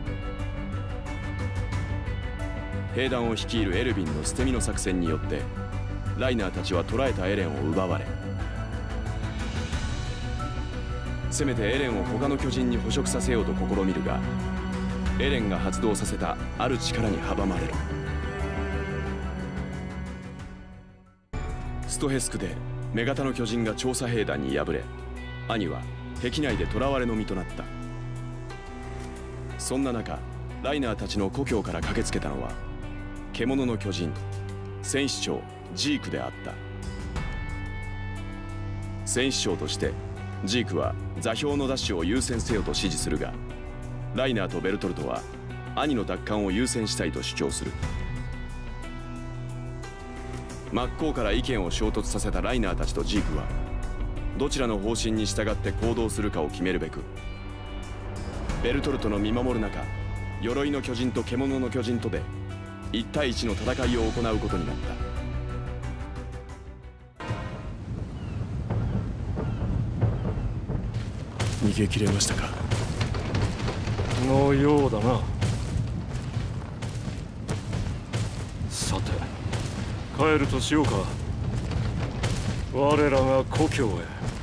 兵団を率いるエルヴィンの捨て身の作戦によってライナーたちは捕らえたエレンを奪われ、せめてエレンを他の巨人に捕食させようと試みるが、エレンが発動させたある力に阻まれる。ストヘスクで女型の巨人が調査兵団に敗れ、兄は壁内で囚われの身となった。そんな中ライナーたちの故郷から駆けつけたのは獣の巨人戦士長ジークであった。戦士長としてジークは座標の奪取を優先せよと指示するが、ライナーとベルトルトは兄の奪還を優先したいと主張する。真っ向から意見を衝突させたライナーたちとジークはどちらの方針に従って行動するかを決めるべく、ベルトルトの見守る中、鎧の巨人と獣の巨人とで1対1の戦いを行うことになった。 逃げ切れましたか？ のようだな。さて帰るとしようか。我らが故郷へ。